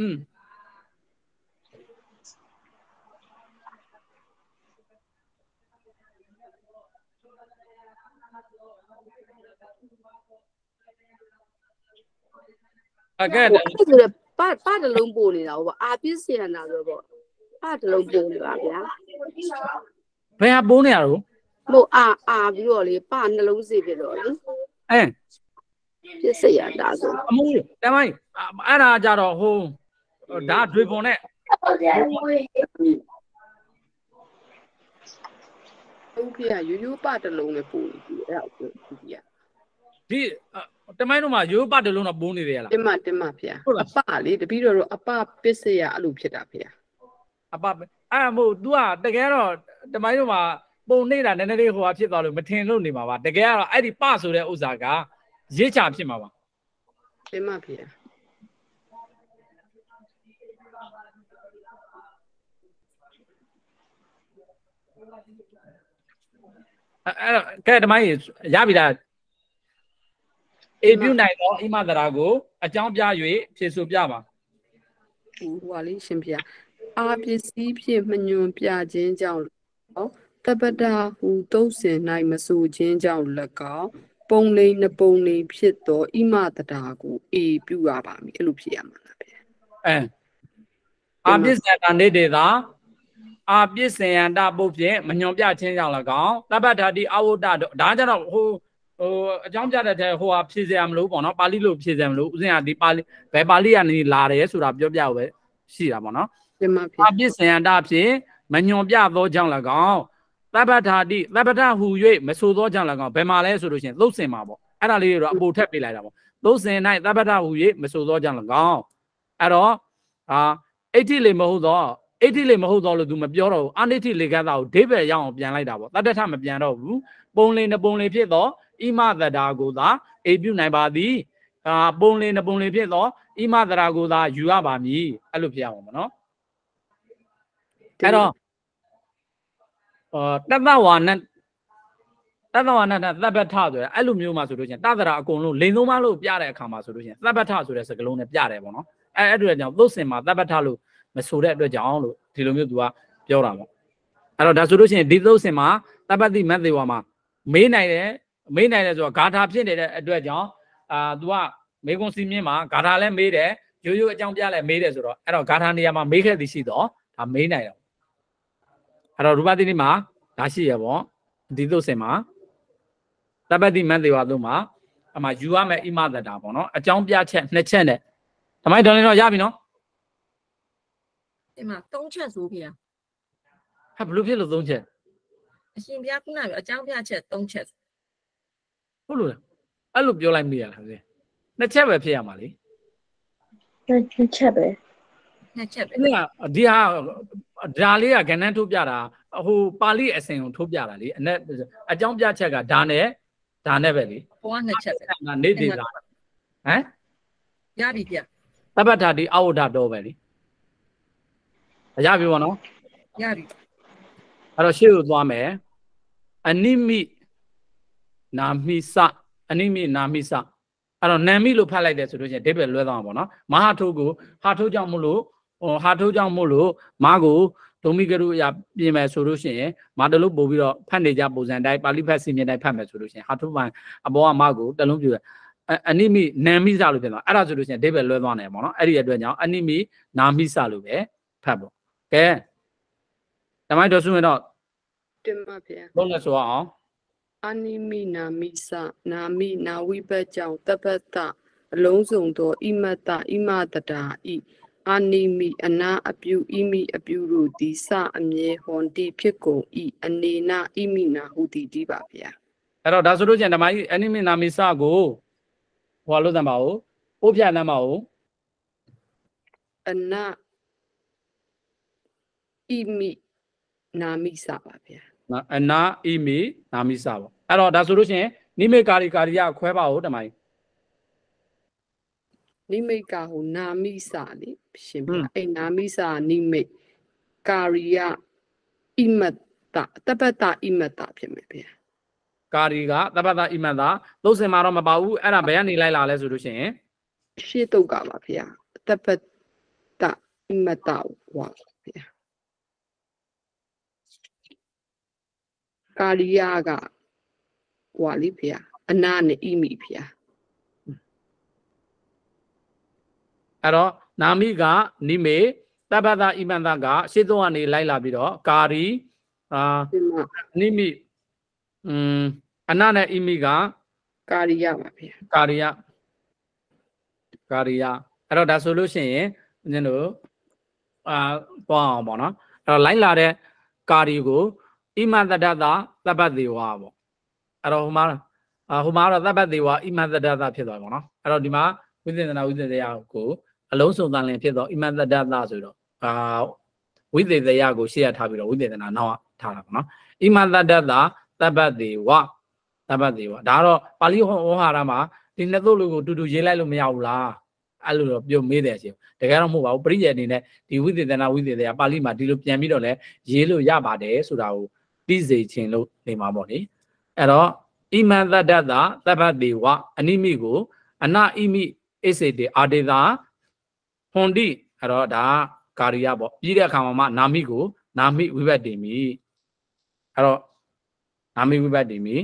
ကဲအဲ့ဆိုပါတလုံးပို့နေတာဟောအာပစ္စယနာဆိုတော့ပါတလုံးပို့နေပါဗျာဘယ်ဟာပိုးနေရတော့မို့အာပြီးတော့လေပါနှလုံးစီပြတော့လေ ပစ္စယနာဆိုအမှုတမိုင်းအဲ့ဒါကြတော့ဟိုဒါတွေပုံနဲ့ဟုတ်ဖေရိုးရိုးပါတလုံးနဲ့ပို့နေပြီအဲ့ဒါကိုကြည့်ရဒီတမိုင်းတို့မှာရိုးပတ်တလုံးတော့ပိုးနေတယ်လားတင်မဖေအပလေတပည့်တော်တို့အပပစ္စယအဲ့လိုဖြစ်တာဖေအပအဲ့မို့ तू ကတကယ်တော့တမိုင်းတို့မှာပုံနေတာနည်းနည်းလေးဟိုဟာဖြစ်သွားလို့မထင်လို့နေမှာပါတကယ်ကတော့အဲ့ဒီပဆိုတဲ့ဥစ္စာကရစ်ချဖြစ်မှာပါတင်မဖေအဲ့ကဲတမိုင်းရပြီလားအေပြုနိုင်တော့အိမသရာကိုအကြောင်းပြ၍ဖြေဆိုပြပါဟိုဟာလေးရှင်ဖေအာပစ္စည်းဖြင့်မညွန်ပြခြင်းကြောင့်တပတာဟူသုံးစင်၌မဆိုခြင်းကြောင့်၎င်းပုံလိန်နှပုံလိန်ဖြစ်သောဣမတတာကိုအေပြုရပါမည်အဲ့လိုဖြစ်ရမှာလားဖေအာပစ္စယတနေဒေတာအာပစ္စယန္တပုတ်ဖြင့်မညွန်ပြခြင်းကြောင့်၎င်းတပ္ပထာတိအဝတ္တဒါကြတော့ဟိုအကြောင်းပြတဲ့ဟိုဟာဖြည့်စရာမလို့ပေါ့နော်ပါဠိလိုဖြည့်စရာမလို့ဦးဇင်းကဒီပါဠိဘယ်ပါဠိကနေလာတယ်ဆိုတာပြောပြပဲရှိတာပေါ့နော်တင်မဖေအာပစ္စယန္တဖြင့်မညွန်ပြသောကြောင့်၎င်းတပ္ပထာတိတပ္ပထဟူ၍မဆိုသောကြောင့်၎င်းဘယ်မှာလဲဆိုလို့ရှိရင်သုတ်စင်မှာပေါ့အဲ့ဒါလေးတွေတော့အပိုထက်ပေးလိုက်တာပေါ့သုတ်စင်၌တပ္ပထဟူ၍မဆိုသောကြောင့်၎င်းအဲ့တော့အဋ္ဌိလေမဟုတ်တော့အဋ္ဌိလေမဟုတ်တော့လို့သူမပြောတော့ဘူးအနိဋ္ဌိလေကတာကိုဒိဗ္ဗေရအောင်ပြန်လိုက်တာပေါ့တတ္တထမပြန်တော့ဘူးပုံလင်းနှပုံလင်းဖြစ်တော့ဣမသတာကိုသာအေပြုနိုင်ပါသည်ပုံလင်းနှပုံလင်းဖြစ်တော့ဣမသတာကိုသာယူရပါမည်အဲ့လိုဖြစ်အောင်ပေါ့နော်အဲ့တော့တတ္တဝါနသဗ္ဗထဆိုရအဲ့လိုမျိုးမှာဆိုလို့ချင်းတသရာအကုန်လုံးလိန်သုံးပါလို့ပြတဲ့အခါမှာဆိုလို့ချင်းသဗ္ဗထဆိုတဲ့စကားလုံးနဲ့ပြတယ်ပေါ့နော်အဲ့အတွက်ကြောင့်သုတ်စင်မှာသဗ္ဗထလို့မဆိုတဲ့အတွက်ကြောင့်လို့ဒီလိုမျိုးသူကပြောတာပေါ့အဲ့တော့ဒါဆိုလို့ချင်းဒီသုတ်စင်မှာသဗ္ဗတိမတ်သေးဝါမှာမေးနိုင်တယ်ဆိုတော့ဂါထာဖြစ်နေတဲ့အတွက်ကြောင့်သူကမေကွန်စီမြင့်မှာဂါထာလည်းမေးတယ်ရိုးရိုးအကြောင်းပြလည်းမေးတယ်ဆိုတော့အဲ့တော့ဂါထာနေရာမှာမေးခဲ့သည်ရှိတော့ဒါမေးနိုင်တယ်အဲ့တော့ရူပတိတိမှာဒါရှိရပေါ့ဒီသုတ်စင်မှာတပ္ပတိမတ်သေးဝါတို့မှာအမှယူရမယ်ဣမသတာပေါ့နော်အကြောင်းပြချက်2ချက်နဲ့ဓမ္မိုက်တော်လည်းတော့ရပြီနော်တင်မ3ချက်ဆိုဗျာဟာဘယ်လိုဖြစ်လို့3ချက်အရှင်ဗျာခုနကအကြောင်းပြချက်3ချက်ဟုတ်လို့အဲ့လိုပြောလိုက်မိရလားဗျ2ချက်ပဲဖြစ်ရမှာလေ 2ချက်ပဲ 2ချက်ပဲဒီဟာဒါလေးကကဏ္ဍထုတ်ပြတာဟိုပါဠိအစဉ်ကိုထုတ်ပြတာလေအကြောင်းပြချက်ကဒါနဲ့ပဲလေပေါ်က2ချက်ပဲနေဒေတာဟမ်ရပြီဗျာတပ္ပထာတိအဝဒတော်ပဲလေရပြီပေါ့နော်ရပြီအဲ့တော့ရှေ့ကိုသွားမယ်အနိမိနာမိစအနိမိနာမိစအဲ့တော့နာမိလို့ဖတ်လိုက်တယ်ဆိုလို့ရှိရင်ဒိဗ္ဗေလွဲသွားမှာပေါ့နော်မဟာထုကိုဟာထုကြောင့်မို့လို့ဟာထုကြောင့်မို့လို့မာကိုဒုံမိကရုအရာပြင်မယ်ဆိုလို့ရှိရင်မာတလို့ပို့ပြီးတော့ဖတ်နေကြပုံစံတိုင်းပါဠိဖတ်စီမြင်တိုင်းဖတ်မယ်ဆိုလို့ရှိရင်ဟာထုပန်အပေါ်ကမာကိုတလုံးပြတယ်အနိမိနာမိစလို့ဖြစ်သွားအဲ့ဒါဆိုလို့ရှိရင်ဒိဗ္ဗေလွဲသွားတယ်ပေါ့နော်အဲ့ဒီအတွက်ကြောင့်အနိမိနာမိစလို့ပဲဖတ်ပေါ့ကဲဓမ္မတော်စုရင်တော့တင်ပါဗျာလုံးနဲ့ဆိုအောင်အာနိမိနာမိစနာမိနာဝိဘတ်ကြောင့်တပ္ပတအလုံးစုံသောဣမတ္တဣမတတာဤအာနိမိအနာအပြုဣမိအပြုတို့သည်စအမြဲဟွန်တိဖြစ်ကုန်ဤအနေနာဣမိနာဟုတည်တည်းပါဗျာအဲ့တော့ဒါဆိုလို့ကျရင်ဓမ္မကြီးအနိမိနာမိစကိုဟောလို့တမ်းပါဦးပို့ပြနမ်းပါဦးအနာဣမိနာမိစပါဗျာနော်အနာဣမိနာမိစပေါ့အဲ့တော့ဒါဆိုလို့ကျရင်နိမိတ်ကာရီခွဲပါဦးဓမ္မကြီးနိမိတ်ကဟိုနာမိစလေရှင်ဗျာအဲ့နာမိစနိမိတ်ကာရိယဣမတ္တတပ္ပတဣမတ္တဖြစ်မယ်ဗျာကာရီကတပ္ပတဣမန္တာသုံးစင်မှာတော့မပါဘူးအဲ့ဒါဘယ်ကနေလိုက်လာလဲဆိုလို့ရှိရင်ရှေ့တုတ်ကပါဗျာတပ္ပတဣမတ္တဝါဗျာကာရိယကဟွာလိဗျာအနာနဲ့ဣမိဗျာအဲ့တော့နာမိကနိမေတပ္ပတဣမန္တာကရှေ့သုံးကနေလိုက်လာပြီးတော့ကာရီဒီမှာနိမိအနာနဲ့ဣမိကကာရိယပါဗျာကာရီယအဲ့တော့ဒါဆိုလို့ရှိရင်ဦးဇင်းတို့သွားအောင်ပေါ့နော်အဲ့တော့လိုက်လာတဲ့ကာရီကိုဣမတတ္တသဗ္ဗဒေဝပေါ့အဲ့တော့ဟိုမှာတော့သဗ္ဗဒေဝဣမတတ္တဖြစ်သွားပြီပေါ့နော်အဲ့တော့ဒီမှာဝိသေသနာဝိသေသယကိုအလုံးစုံတန်လင်ဖြစ်တော့ဣမတတ္တဆိုတော့ဝိသေသယကိုရှေ့ရထားပြီးတော့ဝိသေသနာနောက်ထားတာပေါ့နော်ဣမတတ္တသဗ္ဗဒေဝဒါကတော့ပါဠိဝဟဟာရမှာဒီနှစ်သုတ်လို့ကိုတူတူရေးလိုက်လို့မရဘူးလားအဲ့လိုတော့ပြုတ်မေးတယ်ရှင်တကယ်တော့မဟုတ်ပါဘူးပရိယေအနေနဲ့ဒီဝိသေသနာဝိသေသယပါဠိမှာဒီလိုပြန်ပြီးတော့လဲရေးလို့ရပါတယ်ဆိုတာကိုသိစေခြင်းလို့နေမှာပေါ့လေအဲ့တော့ဣမတတ္တသဗ္ဗဒေဝအနိမိကိုအနာဣမိဣစေတေအာဒေသာဟွန်တိအဲ့တော့ဒါကာရိယပေါ့ပြီးတဲ့အခါမှာနာမိကိုနာမိဝိဘတ်တိမိအဲ့တော့နာမိဝိဘတ်တိမိ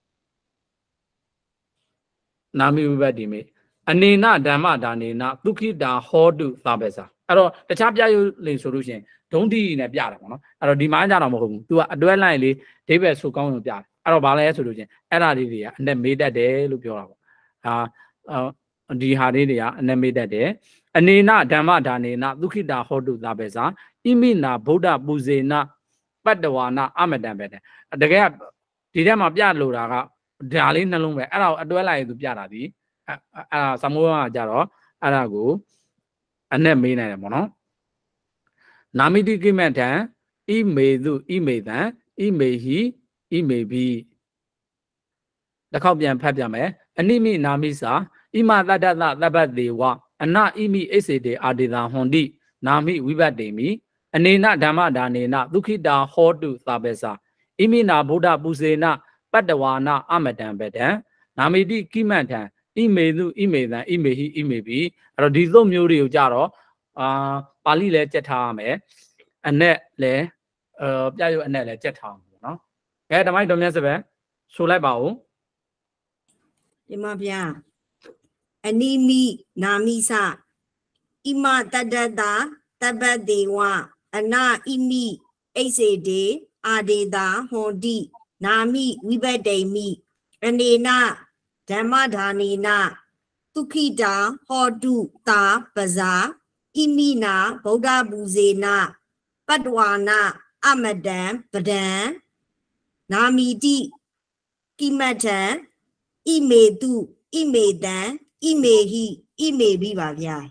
အနေနဓမ္မဒါနေနဒုက္ခိတာဟောတုသဗ္ဗစာအဲ့တော့တခြားပြရုပ်လိန်ဆိုလို့ရှိရင်ဒုံတိနဲ့ပြတာပေါ့နော်အဲ့တော့ဒီမှာကြတော့မဟုတ်ဘူး तू ကအတွဲလိုက်လေဒိဗ္ဗေဆိုကောင်းလို့ပြတယ်အဲ့တော့ဘာလဲဆိုလို့ချင်းအဲ့ဒါလေးတွေကအနဲ့မေးတတ်တယ်လို့ပြောတာပေါ့ဒီဟာလေးတွေကအနဲ့မေးတတ်တယ်အနေနဓမ္မဒါနေနဒုက္ခိတာဟောတုသဗ္ဗစာဣမိနာဗုဒ္ဓပူဇေနပတ္တဝါနာအမတံပဲတဲ့တကယ်ဒီထဲမှာပြလို့တာကဒါလေးနှလုံးပဲအဲ့ဒါကိုအတွဲလိုက်ရင် तू ပြတာဒီအဲ့ဒါသမောကကြတော့အဲ့ဒါကိုအနဲ့မေးနိုင်တယ်ပေါ့နော်နာမိတိကိမထံဣမေသူဣမေတံဣမေဟိဣမေဘိတစ်ခေါက်ပြန်ဖတ်ပြမယ်အနိမိနာမိစာဣမတတ္တသဗ္ဗဒေဝအနဣမိဣစေတေအာဒေသာဟွန်တိနာမိဝိဘတ်တေမိအနေနဓမ္မဒါနေနဒုက္ခိတာဟောတုသဗ္ဗစာဣမိနာဗုဒ္ဓပူဇေနပတ္တဝါနာအမတံပတံနာမိတိကိမထံဣမေသူဣမေတံဣမေဟိဣမေဘိအဲ့တော့ဒီသုံးမျိုးတွေကိုကြတော့ပါဠိလည်းကြက်ထားရမယ်အနဲ့လည်းပြရုပ်အနဲ့လည်းကြက်ထားအောင်ပေါ့နော်ကဲဓမ္မတော်မြတ်စပယ်ဆိုလိုက်ပါဦးဒီမှာဗျာအနိမိနာမိစဣမတတ္တတာတပ္ပဒေဝအနာဣမိဣစေတေအာဒေတာဟွန်တိနာမိဝိဘတ်တိမိအနေနဓမ္မဒါနေနဒုက္ခိတာဟောတုတာပဇာဣမိနာဗုဒ္ဓပူဇေနပတ္တဝါနာအမတံပဒံနာမိတိကိမထံဣမေတုဣမေတံဣမေဟိဣမေဘိပါဗျာ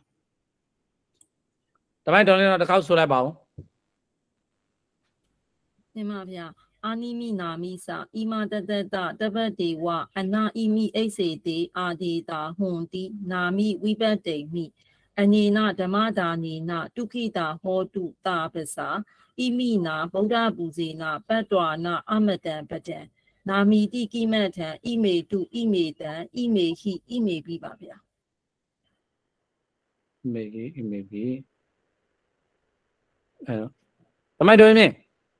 ဓမ္မတော်လေးတော့တစ်ခေါက်ဆိုလိုက်ပါဦးတင်ပါဗျာအာနိမိနာမိစာဣမတတတတပ္ပတေဝအနာဣမိဣစေတေအာဒေတာဟွန်တိနာမိဝိဘတ်တိမိအနေနဓမ္မဒါနေနဒုက္ခိတာဟောတုတာပ္ပစာဣမိနာဗုဒ္ဓပူဇေနပတ္တဝါနာအမတံပတံနာမိတိကိမထံဣမေတုဣမေတံဣမေဟိဣမေဘိပါဗျာဣမေဟိဣမေဘိအဲ့ဓမ္မတော်မြင့်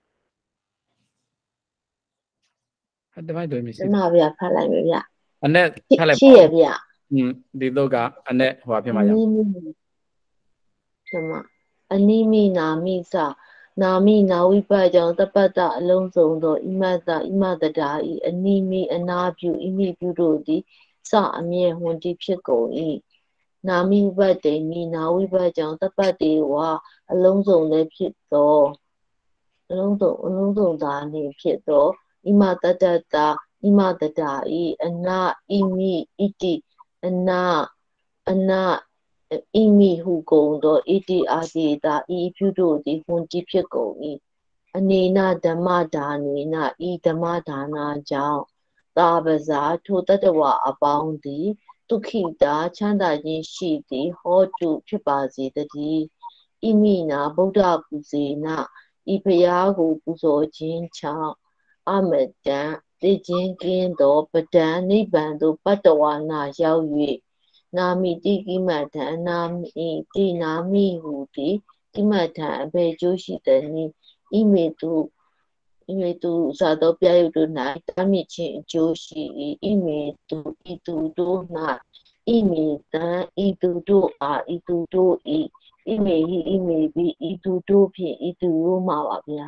ဓမ္မတော်မြင့်ဒီမှာဗျာဖတ်လိုက်မယ်ဗျာအနဲ့ဖတ်လိုက်ပါရှိရဗျာဒီတော့ကအနဲ့ဟိုဖြစ်မှာရဒီမှာ Animi namisa Nami nawipaကြောင့်တပတ်တာအလုံးစုံသောဣမတ္တဣမတတာဤအနိမိအနာပြုဣမိပြုတို့သည်စအမြဲဟွန်တိဖြစ်ကုန်၏နာမိဥပတ္တိမိနာဝိပကြောင့်တပတ်တေဝအလုံးစုံလည်းဖြစ်သောအလုံးစုံသာနှင့်ဖြစ်သောဣမတတတာဣမတတာဤအနာဣမိဣတိအနာဣမိဟုကုန်သောဣတိအာတိတာဤပြုတို့သည်ဟွန်တိဖြစ်ကုန်၏အနေနဓမ္မဒါနေနဤဓမ္မဒါနာကြောင့်သာပဇာထိုတတဝအပေါင်းသည်ဒုက္ခိတာချမ်းသာခြင်းရှိသည်ဟောတုဖြစ်ပါစေတည်းဣမိနာဗုဒ္ဓကုစေနဤဖျားကိုပူဇော်ခြင်းကြောင့်အမတံသိခြင်းကင်းသောပဒံနိဗ္ဗာန်သို့ပတ္တဝနာရောက်၍နာမိတိကိမထံနာမိတိနာမိဟုတိကိမထံအဘေကျိုးရှိသည်နိဣမေတုသာသောပြယုတ်တို့၌တာမြင့်ခြင်းအကျိုးရှိ၏ဣမေတုဤသူတို့၌ဣမေတံဤသူတို့အားဤသူတို့ဤဣမေဟိဣမေပိဤသူတို့ဖြင့်ဤသူတို့မှာပါဗျာ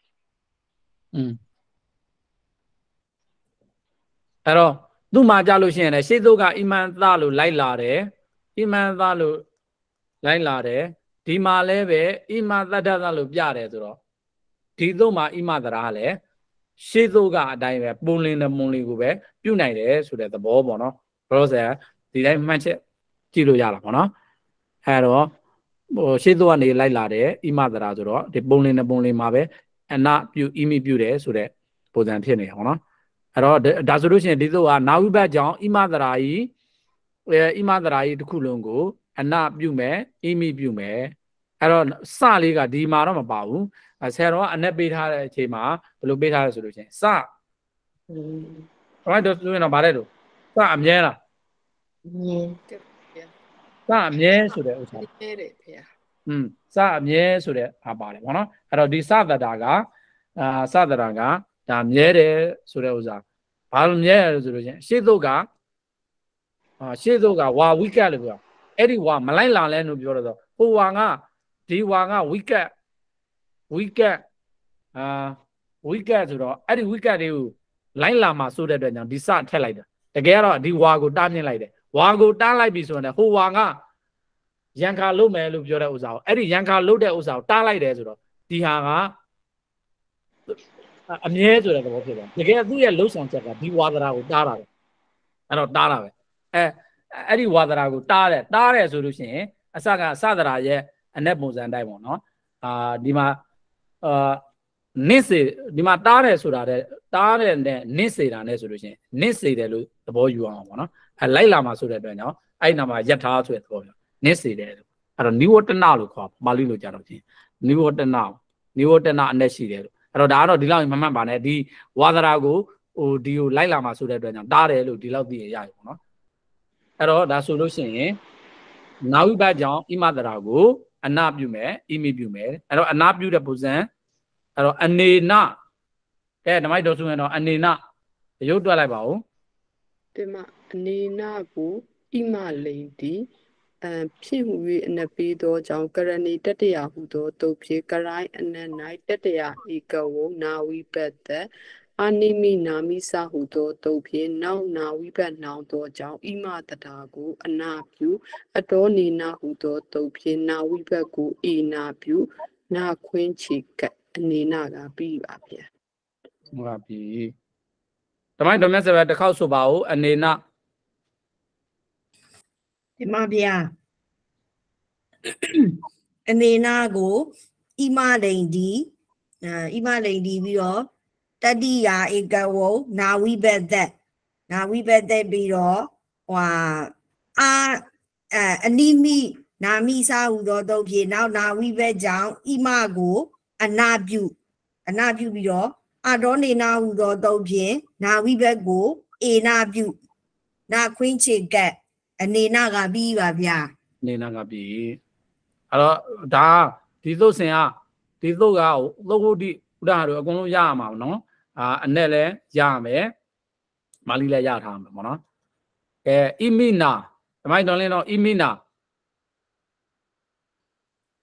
အဲ့တော့သူ့မှာကြလို့ရှိရင်လည်းရှေ့သို့ကဣမန်သလို့လိုက်လာတယ်ဣမန်သလို့လိုက်လာတယ်ဒီမှာလည်းပဲဣမသတ္တသလို့ပြတယ်ဆိုတော့ဒီသို့မှာဣမသရာလည်းရှေ့သို့ကအတိုင်းပဲပုံလင်းတဲ့မွန်လေးကိုပဲပြုတ်နိုင်တယ်ဆိုတဲ့သဘောပေါ့နော်ဘရောဆယ်ဒီတိုင်းမှတ်ချက်ကြည့်လို့ရတာပေါ့နော်အဲ့တော့ရှေ့သို့ကနေလိုက်လာတယ်ဣမသရာဆိုတော့ဒီပုံလင်းတဲ့ပုံလင်းမှာပဲအနပြုဣမိပြုတယ်ဆိုတဲ့ပုံစံဖြစ်နေပေါ့နော်အဲ့တော့ဒါဆိုလို့ရှိရင်ဒီသို့ကနာဝိဘတ်ကြောင့်ဣမသရာကြီးတစ်ခုလုံးကိုအနပြုမယ်ဣမိပြုမယ်အဲ့တော့စလေးကဒီမှာတော့မပါဘူးဆရာတော်ကအနက်ပေးထားတဲ့အချိန်မှာဘယ်လိုပေးထားလဲဆိုလို့ရှိရင်စအဲ့တော့ဆိုရင်တော့ဗါလဲလို့စအမြဲလားမြဲစအမြဲဆိုတဲ့ဥစ္စာမြဲတယ်ဖေစအမြဲဆိုတဲ့ဟာပါတယ်ဗောနော်အဲ့တော့ဒီစသတ္တာကဒါမြဲတယ်ဆိုတဲ့ဥစ္စာဘာလို့မြဲရလဲဆိုလို့ချင်းရှေ့သို့ကဝါဝိကတ်လို့ပြောအဲ့ဒီဝါမလိုက်လာလဲလို့ပြောတော့ဟိုဝါကဒီဝါကဝိကတ်ဆိုတော့အဲ့ဒီဝိကတ်တွေကိုလိုက်လာမှာဆိုတဲ့အတွက်ကြောင့်ဒီစထက်လိုက်တယ်တကယ်ကတော့ဒီဝါကိုတားမြင်လိုက်တယ်ဝါကိုတားလိုက်ပြီဆိုရင်ဟိုဝါကရန်ခါလုပ်မယ်လို့ပြောတဲ့ဥစ္စာကိုအဲ့ဒီရန်ခါလုပ်တဲ့ဥစ္စာကိုတားလိုက်တယ်ဆိုတော့ဒီဟာကအမြဲဆိုတဲ့သဘောဖြစ်တယ်တကယ်သူ့ရဲ့လှုပ်ဆောင်ချက်ကဒီဝါဒရာကိုတားတာပဲအဲ့တော့တားတာပဲအဲ့ဒီဝါဒရာကိုတားတယ်ဆိုလို့ရှိရင်အစကစသရာရဲ့အနက်ပုံစံတိုင်းပေါ့နော်ဒီမှာနစ်စေဒီမှာတားတယ်ဆိုတာတဲ့တားတယ်နဲ့နစ်စေတာနဲ့ဆိုလို့ရှိရင်နစ်စေတယ်လို့သဘောယူအောင်ပေါ့နော်လိုက်လာမှာဆိုတဲ့အတွက်ကြောင့်အဲ့နာမှာယထာဆိုတဲ့သဘောပြောနစ်စေတယ်အဲ့တော့နိဝတ္တနာလို့ခေါ်ပါဠိလိုကြတော့ချင်းနိဝတ္တနာအနက်ရှိတယ်လို့အဲ့တော့ဒါကတော့ဒီလောက်မမှတ်ပါနဲ့ဒီဝါဒရာကိုဒီကိုလိုက်လာမှာဆိုတဲ့အတွက်ကြောင့်တားတယ်လို့ဒီလောက်သိရရပြီပေါ့နော်အဲ့တော့ဒါဆိုလို့ရှိရင်နာဝိဘတ်ကြောင့်ဣမတရာကိုအနာပြုမယ်ဣမိပြုမယ်အဲ့တော့အနာပြုတဲ့ပုံစံအဲ့တော့အနေနကဲဓမ္မိုက်တော်ဆိုရင်တော့အနေနရုပ်တွက်လိုက်ပါဦးဒီမှာအနေနကိုဣမလိန်တီဖြစ်ဟူ၍အနက်ပေးသောကြောင့်ကရဏီတတရာဟုသောတုတ်ဖြစ်ကရိုင်းအနက်၌တတရာဧကဝနာဝိပတ္တအာနိမိနာမိစဟုသောတုတ်ဖြစ်နောက်နာဝိပတ္တနောင်သောကြောင့်ဣမတတာကိုအနာပြုအတော်နေနာဟုသောတုတ်ဖြစ်နာဝိပတ္တကိုဧနာပြုနာခွင်းချီကအနေနာကပြီးပါဗျာဟုတ်ပါပြီဓမ္မိုက်တော်မြတ်စွာဘုရားတစ်ခေါက်ဆိုပါဦးအနေနာဒီမှာဗျာအနေနာကိုဣမလိန်ဒီပြီးတော့တတိယဧကဝုနာဝိဘတ်ပြီးတော့အနိမိနာမိစာဟုသောတုတ်ဖြစ်နောက်နာဝိဘတ်ကြောင့်ဣမကိုအနာပြုပြီးတော့အတော်နေနာဟုသောတုတ်ဖြစ်နာဝိဘတ်ကိုဧနာပြုနာခွင်းချေကတ်အနေနာကပြီးပါဗျာအနေနာကပြီးအဲ့တော့ဒါဒီသုတ်စင်ကဒီသုတ်ကသုတ်ဟုတ်တိဥဒ္ဒါတို့အကုန်လုံးရရမှာနော်အနဲ့လည်းရရမယ်မာလီလည်းရထားမှာပေါ့နော်ဣမိနာဓမ္မိုက်တော်လင်းတော့ဣမိနာ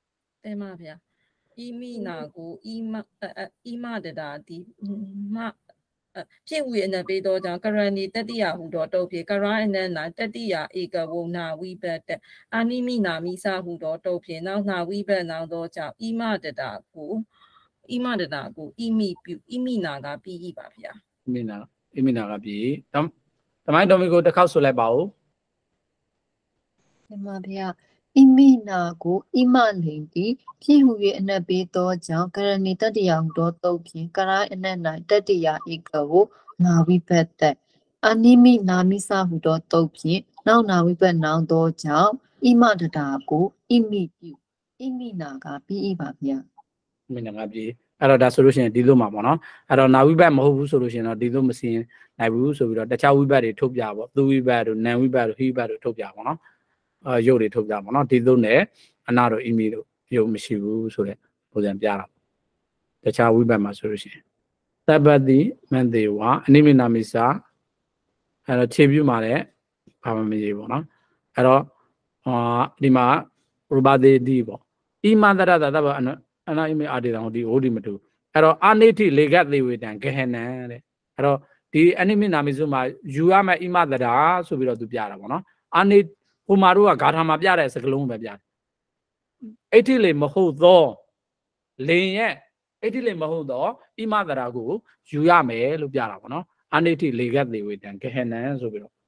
တဲမဗျာဤမိနာကိုဤမတတာဒီမဖြစ်ဝေအနပေသောကြောင့်ကရဏီတတိယဟုသောတုတ်ဖြင့်ကရအနနာတတိယဧကဝုနာဝိဘတ်အာနိမိနာမိစာဟုသောတုတ်ဖြင့်နောက်နာဝိဘတ်နောက်သောကြောင့်ဤမတတာကိုဤမိပြုဤမိနာကပြီးဤပါဗျာဤမိနာကပြီးတမိုင်းတော်မီကိုတစ်ခေါက်ဆိုလိုက်ပါဦးဒီမှာဗျာဣမိနာကိုဣမလိန်တိဖြစ်ဟူ၍အနက်ပေးသောကြောင့်ကရဏီတတိယဟုသောတုတ်ဖြင့်ကရအနက်၌တတိယဧကဝနာဝိဘတ်တအနိမိနာမိစဟုသောတုတ်ဖြင့်နောက်နာဝိဘတ်နောက်သောကြောင့်ဣမတတာကိုဣမိပြုဣမိနာကပြီးဤပါဗျာဣမိနာကပြီးအဲ့တော့ဒါဆိုလို့ရှိရင်ဒီလိုမှာပေါ့နော်အဲ့တော့နာဝိဘတ်မဟုတ်ဘူးဆိုလို့ရှိရင်တော့ဒီလိုမစင်နိုင်ဘူးဆိုပြီးတော့တခြားဝိဘတ်တွေထုတ်ပြပေါ့သူဝိဘတ်တို့နံဝိဘတ်တို့ဟိဝိဘတ်တို့ထုတ်ပြပေါ့နော်ရုပ်တွေထုတ်ပြပါတော့ဒီသုံးနဲ့အနာတို့အီမီတို့ရုပ်မရှိဘူးဆိုတဲ့ပုံစံပြတာတခြားဝိဘတ်မှာဆိုလို့ရှိရင်သဗ္ဗတိမန္တေဝအနိမိနာမိစာအဲ့တော့ခြေပြုမှာလည်းဘာမှမရေးပေါ့နော်အဲ့တော့ဒီမှာရူပသေးတိပေါ့ဣမန္တရသဗ္ဗအနာဣမိအာတေတံဟိုဒီမတူအဲ့တော့အာနိတိလေကသေဝေတံဂဟနံတဲ့အဲ့တော့ဒီအနိမိနာမိစုမှာယူရမယ့်ဣမတရာဆိုပြီးတော့သူပြတာပေါ့နော်အာနိဟိုမာတို့ကဂါထာမှာပြတဲ့စကလုံးပဲပြတယ်အဋ္ဌိလေမဟုတ်သောလင်ရဲ့အဋ္ဌိလေမဟုတ်သောဣမတရာကိုယူရမယ်လို့ပြတာပေါ့နော်အနိဋ္ဌိလေကသေဝေတံဂဟနံဆိုပြီးတော့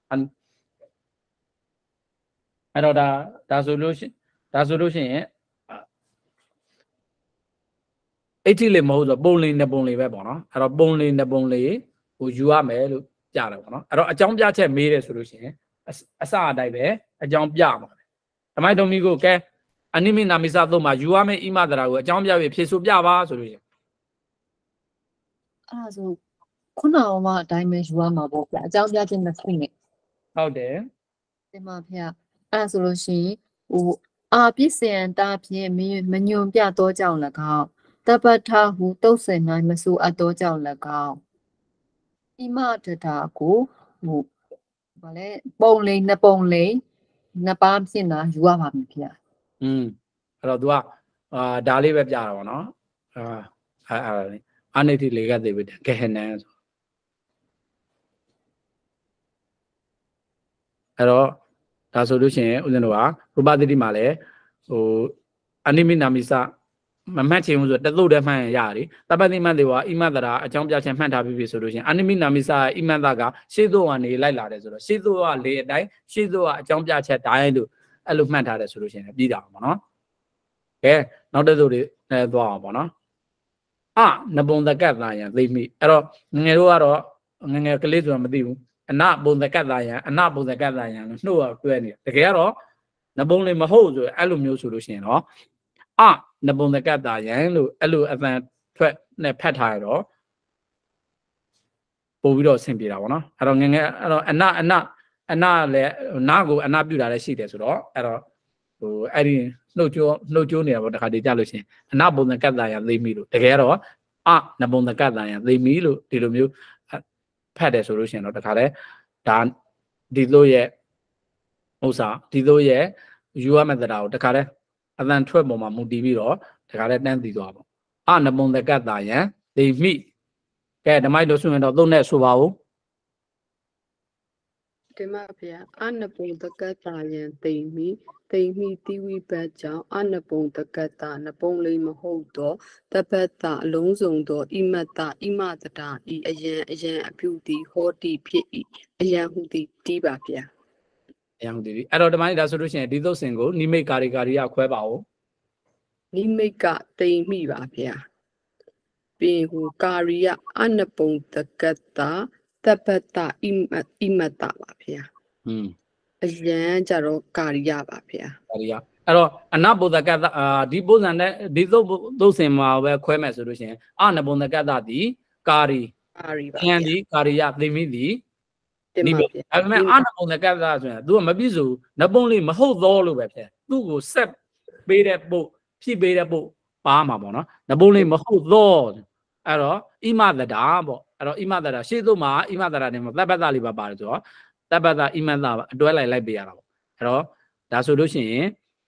အဲ့တော့ဒါဆိုလို့ရှိရင်အဋ္ဌိလေမဟုတ်သောပုံလင်နဲ့ပုံလေပဲပေါ့နော်အဲ့တော့ပုံလင်နဲ့ပုံလေကိုယူရမယ်လို့ပြတယ်ပေါ့နော်အဲ့တော့အကြောင်းပြချက်မေးတယ်ဆိုလို့ရှိရင်အစအတိုင်းပဲအကြောင်းပြမှာဓမ္မတော်မီကိုကဲအနိမိနာမိစသုံးမှာယူရမယ့်ဣမတရာကိုအကြောင်းပြပြီးဖြေဆိုပြပါဆိုလို့ရအဲ့ဒါဆိုခုနကမှအတိုင်းပဲယူရမှာပေါ့ဗျာအကြောင်းပြခြင်းနဲ့ဖြစ်နေဟုတ်တယ်ဒီမှာဗျာအဲ့ဒါဆိုလို့ရှိရင်ဟိုအာပစ္စယံတာဖြင့်မညွန်ပြသောကြောင့်၎င်းတပ္ပထဟုတုတ်စင်၌မဆိုအပ်သောကြောင့်၎င်းဣမတတာကိုဟိုဘာလဲပုံလိန်နှစ်ပုံလိန်နှစ်ပါးဖြစ်တာယူရပါမယ်ဗျာအဲ့တော့ तू ကဒါလေးပဲပြတာပေါ့နော်အာနိတိလေကသေဝေတံဂဟနံဆိုအဲ့တော့ဒါဆိုလို့ရှိရင်ဦးဇင်းတို့ကရူပသတိမှာလည်းဟိုအနိမိနာမိစမမှတ်ချင်ဘူးဆိုတသုတ်တည်းမှတ်ရင်ရတယ်တပ္ပတိမတ်တွေကအိမတရာအကြောင်းပြချက်မှတ်ထားပြီးဆိုလို့ရှိရင်အနိမိနာမိစအိမတကရှေ့သို့ကနေလိုက်လာတယ်ဆိုတော့ရှေ့သို့ကလေအတိုင်းရှေ့သို့ကအကြောင်းပြချက်တိုင်းလို့အဲ့လိုမှတ်ထားတယ်ဆိုလို့ရှိရင်ပြီးတာပါနော်ကဲနောက်တစ်သုတ်တွေသွားအောင်ပေါ့နော်နပုံတကတ်သားရန်သိမိအဲ့တော့ငယ်တို့ကတော့ငယ်ကလေးဆိုတော့မသိဘူးအနပုံတကတ်သားရန်လို့နှုတ်ရတွဲနေတယ်တကယ်ကတော့နပုံလေးမဟုတ်ဆိုအဲ့လိုမျိုးဆိုလို့ရှိရင်တော့နပုံတကတ်သားရန်လို့အဲ့လိုအပန်ထွက်နဲ့ဖတ်ထားရတော့ပို့ပြီးတော့အဆင်ပြေတာပေါ့နော်အဲ့တော့ငယ်အဲ့တော့အနလည်းနာကိုအနပြုတာလည်းရှိတယ်ဆိုတော့အဲ့တော့ဟိုအဲ့ဒီနှုတ်ကြိုးနေတာပေါ့တခါတည်းကြလို့ရှိရင်အနပုံတကတ်သားရန်သိမိလို့တကယ်တော့နပုံတကတ်သားရန်သိမိလို့ဒီလိုမျိုးဖတ်တယ်ဆိုလို့ရှိရင်တော့တခါတည်းဒါဒီလိုရဲ့ဥစ္စာဒီလိုရဲ့ယူရမယ့်တရားကိုတခါတည်းအတန်ထွက်ပေါ်မှာမူတည်ပြီးတော့တခါတည်းတန်းတည်သွားပါနပုံတကတ်သားရန်သိမိကဲဓမ္မိုက်လို့ဆိုရင်တော့သုံးနဲ့ဆိုပါဦးဒီမှာဗျာအနပုံတကတ်တာယံသိမိတိဝိဘတ်ကြောင့်အနပုံတကတ်တာနပုံလေးမဟုတ်တော့တပတ်တာအလုံးစုံသောဣမတတာဤအယံအပြုသည်ဟောတိဖြစ်၏အယံဟုသည်တီးပါဗျာအယံဟုသည်အဲ့တော့ဓမ္မိုက်ဒါဆိုလို့ရှိရင်ဒီသုတ်စင်ကိုနိမိတ်ကာရီခွဲပါဦးနိမိတ်ကသိမိပါဗျာပြီးဟိုကာရီယအနပုံတကတ်တာတပတ်တာဣမတပါဗျာအယံကြတော့ကာရိယပါဗျာကာရိယအဲ့တော့အနဘုဒ္ဓကတ္တဒီပုံစံနဲ့ဒီသုတ်စင်မှာပဲခွဲမယ်ဆိုလို့ရှိရင်နဘုဒ္ဓကတ္တတိကာရီပါဉာဏ်ဒီကာရိယသိမိသည်နိဗ္ဗာန်အဲ့မဲ့နဘုဒ္ဓကတ္တဆိုရင် तू ကမပြည့်စုံနဘုံလေးမဟုတ်သောလို့ပဲဖြစ်သူ့ကိုဆက်ပေးတဲ့ပုတ်ဖြည့်ပေးတဲ့ပုတ်ပါမှာပေါ့နော်နဘုံလေးမဟုတ်သောအဲ့တော့ဣမတတာပေါ့အဲ့တော့ဣမတတာရှေ့သို့မှာဣမတတာနဲ့မှာသဗ္ဗတလေးပါပါတယ်ဆိုတော့တပ္ပတာဣမတအတွဲလိုက်ပေးရတာပေါ့အဲ့တော့ဒါဆိုလို့ရှိရင်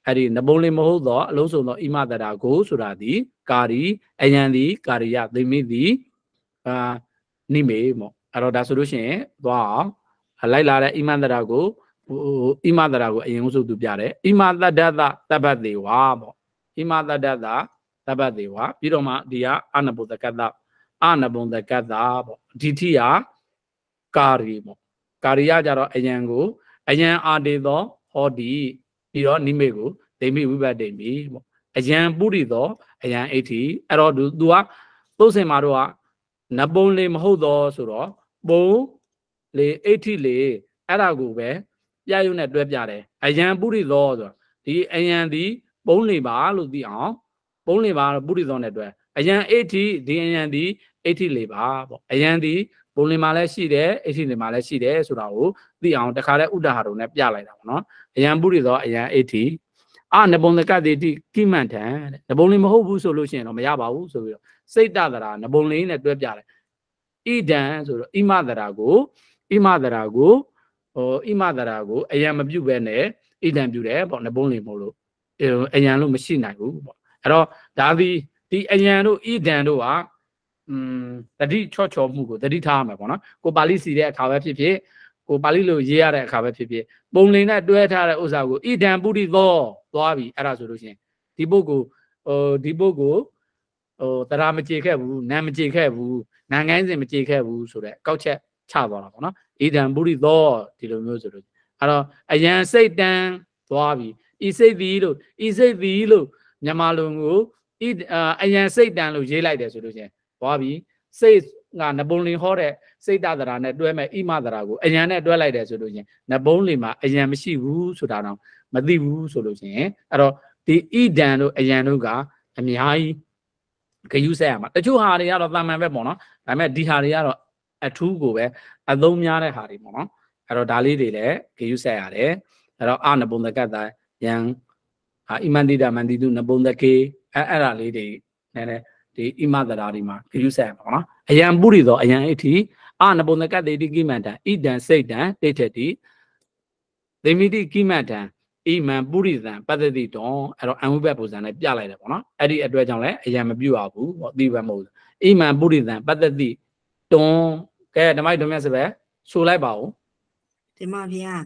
အဲ့ဒီနဘုံလင်မဟုတ်တော့အလုံးစုံသောဣမတရာကိုဆိုတာဒီကာရီအယံဒီကာရိယသိမိဒီနိမေပေါ့အဲ့တော့ဒါဆိုလို့ရှိရင်သွားအောင်လိုက်လာတဲ့ဣမတရာကိုအရင်ဆုံးသူပြတယ်ဣမတတ္တတပ္ပတေဝါပေါ့ဣမတတ္တတပ္ပတေဝါပြီးတော့မှဒီကအနဘုဒ္ဓကတ္တအနဘုံတကတ္တပေါ့ဒီတိယကာရီပေါ့ကာရိယကြတော့အယံကိုအယံအာတေသောဟောဒီပြီးတော့နိမေကိုဒိမိဝိပတ္တိမိပေါ့အယံပုရိသောအယံအဋ္ဌိအဲ့တော့သူကသုတ်စင်မှာတော့နပုံလေမဟုတ်တော့ဆိုတော့ပုံလေအဋ္ဌိလေအဲ့ဒါကိုပဲပြရုံနဲ့တွဲပြတယ်အယံပုရိသောဆိုတော့ဒီအယံဒီပုံလေပါလို့သိအောင်ပုံလေပါပုရိသောနဲ့တွဲအယံအဋ္ဌိဒီအယံဒီအဋ္ဌိလေပါပေါ့အယံဒီပုံလေမှာလည်းရှိတယ်အဋ္ဌိလေမှာလည်းရှိတယ်ဆိုတာကိုသိအောင်တခါတည်းဥဒ္ဒါဟာရုံနဲ့ပြလိုက်တာပေါ့နော်အယံပုရိသောအယံအဋ္ဌိနဘုံတကတိတိကိမန့်ထံနဘုံလေးမဟုတ်ဘူးဆိုလို့ရှိရင်တော့မရပါဘူးဆိုပြီးတော့စိတ်တသရာနဘုံလေးနဲ့တွဲပြတယ်ဣဒံဆိုတော့ဣမသရာကိုအယံမပြုတ်ပဲနဲ့ဣဒံပြုတယ်ပေါ့နဘုံလေးမို့လို့အယံလို့မရှိနိုင်ဘူးပေါ့အဲ့တော့ဒါဒီအယံတို့ဣဒံတို့ကတတိချော့ချော်မှုကိုတတိထားရမှာပေါ့နော်ကိုပါဠိစီတဲ့အခါပဲဖြစ်ဖြစ်ကိုပါဠိလိုရေးရတဲ့အခါပဲဖြစ်ဖြစ်ပုံလင်နဲ့တွဲထားတဲ့ဥစ္စာကိုဣဒံပုရိသောသွားပြီအဲ့ဒါဆိုလို့ရှိရင်ဒီပုဂ္ဂိုလ်တရားမကြေခဲ့ဘူးနာမကြေခဲ့ဘူးနာငိုင်းစဉ်မကြေခဲ့ဘူးဆိုတဲ့ကောက်ချက်ချသွားတာပေါ့နော်ဣဒံပုရိသောဒီလိုမျိုးဆိုလို့အဲ့တော့အယံစိတ်တံသွားပြီဤစိတ်သည်လို့မြန်မာလူကိုအယံစိတ်တံလို့ရေးလိုက်တယ်ဆိုလို့ရှိရင်သွားပြီစိတ်ကနဘုံလင်ဟောတဲ့စိတ်တသရာနဲ့တွဲမဲ့ဣမသရာကိုအယံနဲ့တွဲလိုက်တယ်ဆိုလို့ရှိရင်နဘုံလင်မှာအယံမရှိဘူးဆိုတာတော့မသိဘူးဆိုလို့ရှိရင်အဲ့တော့ဒီဣဒံတို့အယံတို့ကအများကြီးဂယုဆက်ရမှာတချို့ဟာတွေကတော့တာမန်ပဲပေါ့နော်ဒါပေမဲ့ဒီဟာတွေကတော့အထူးကိုပဲအသုံးများတဲ့ဟာတွေပေါ့နော်အဲ့တော့ဒါလေးတွေလည်းဂယုဆက်ရတယ်အဲ့တော့နဘုံတကတ္တယံဣမန္တိတမန္တိတုနဘုံတကေအဲ့ဒါလေးတွေနည်းနည်းဒီဣမသရာဒီမှာဂယုဆက်ရမှာပေါ့နော်အယံပုရိသောအယံအဋ္ဌိနဘုံတကတ္တေတိကိမန္တံဣဒံစိတ်တံတိဋ္ဌတိသေမိတိကိမန္တံဣမံပုရိသံပတ္တတိတောအဲ့တော့အဝိဘတ်ပုံစံနဲ့ပြလိုက်တယ်ပေါ့နော်အဲ့ဒီအတွက်ကြောင့်လည်းအယံမပြုတ်ရဘူးပေါ့သိပဲမဟုတ်ဘူးဣမံပုရိသံပတ္တတိတွန်ကဲဓမ္မိုက်ဓမ္မစပဲဆိုလိုက်ပါဦးဒီမှာဗျာ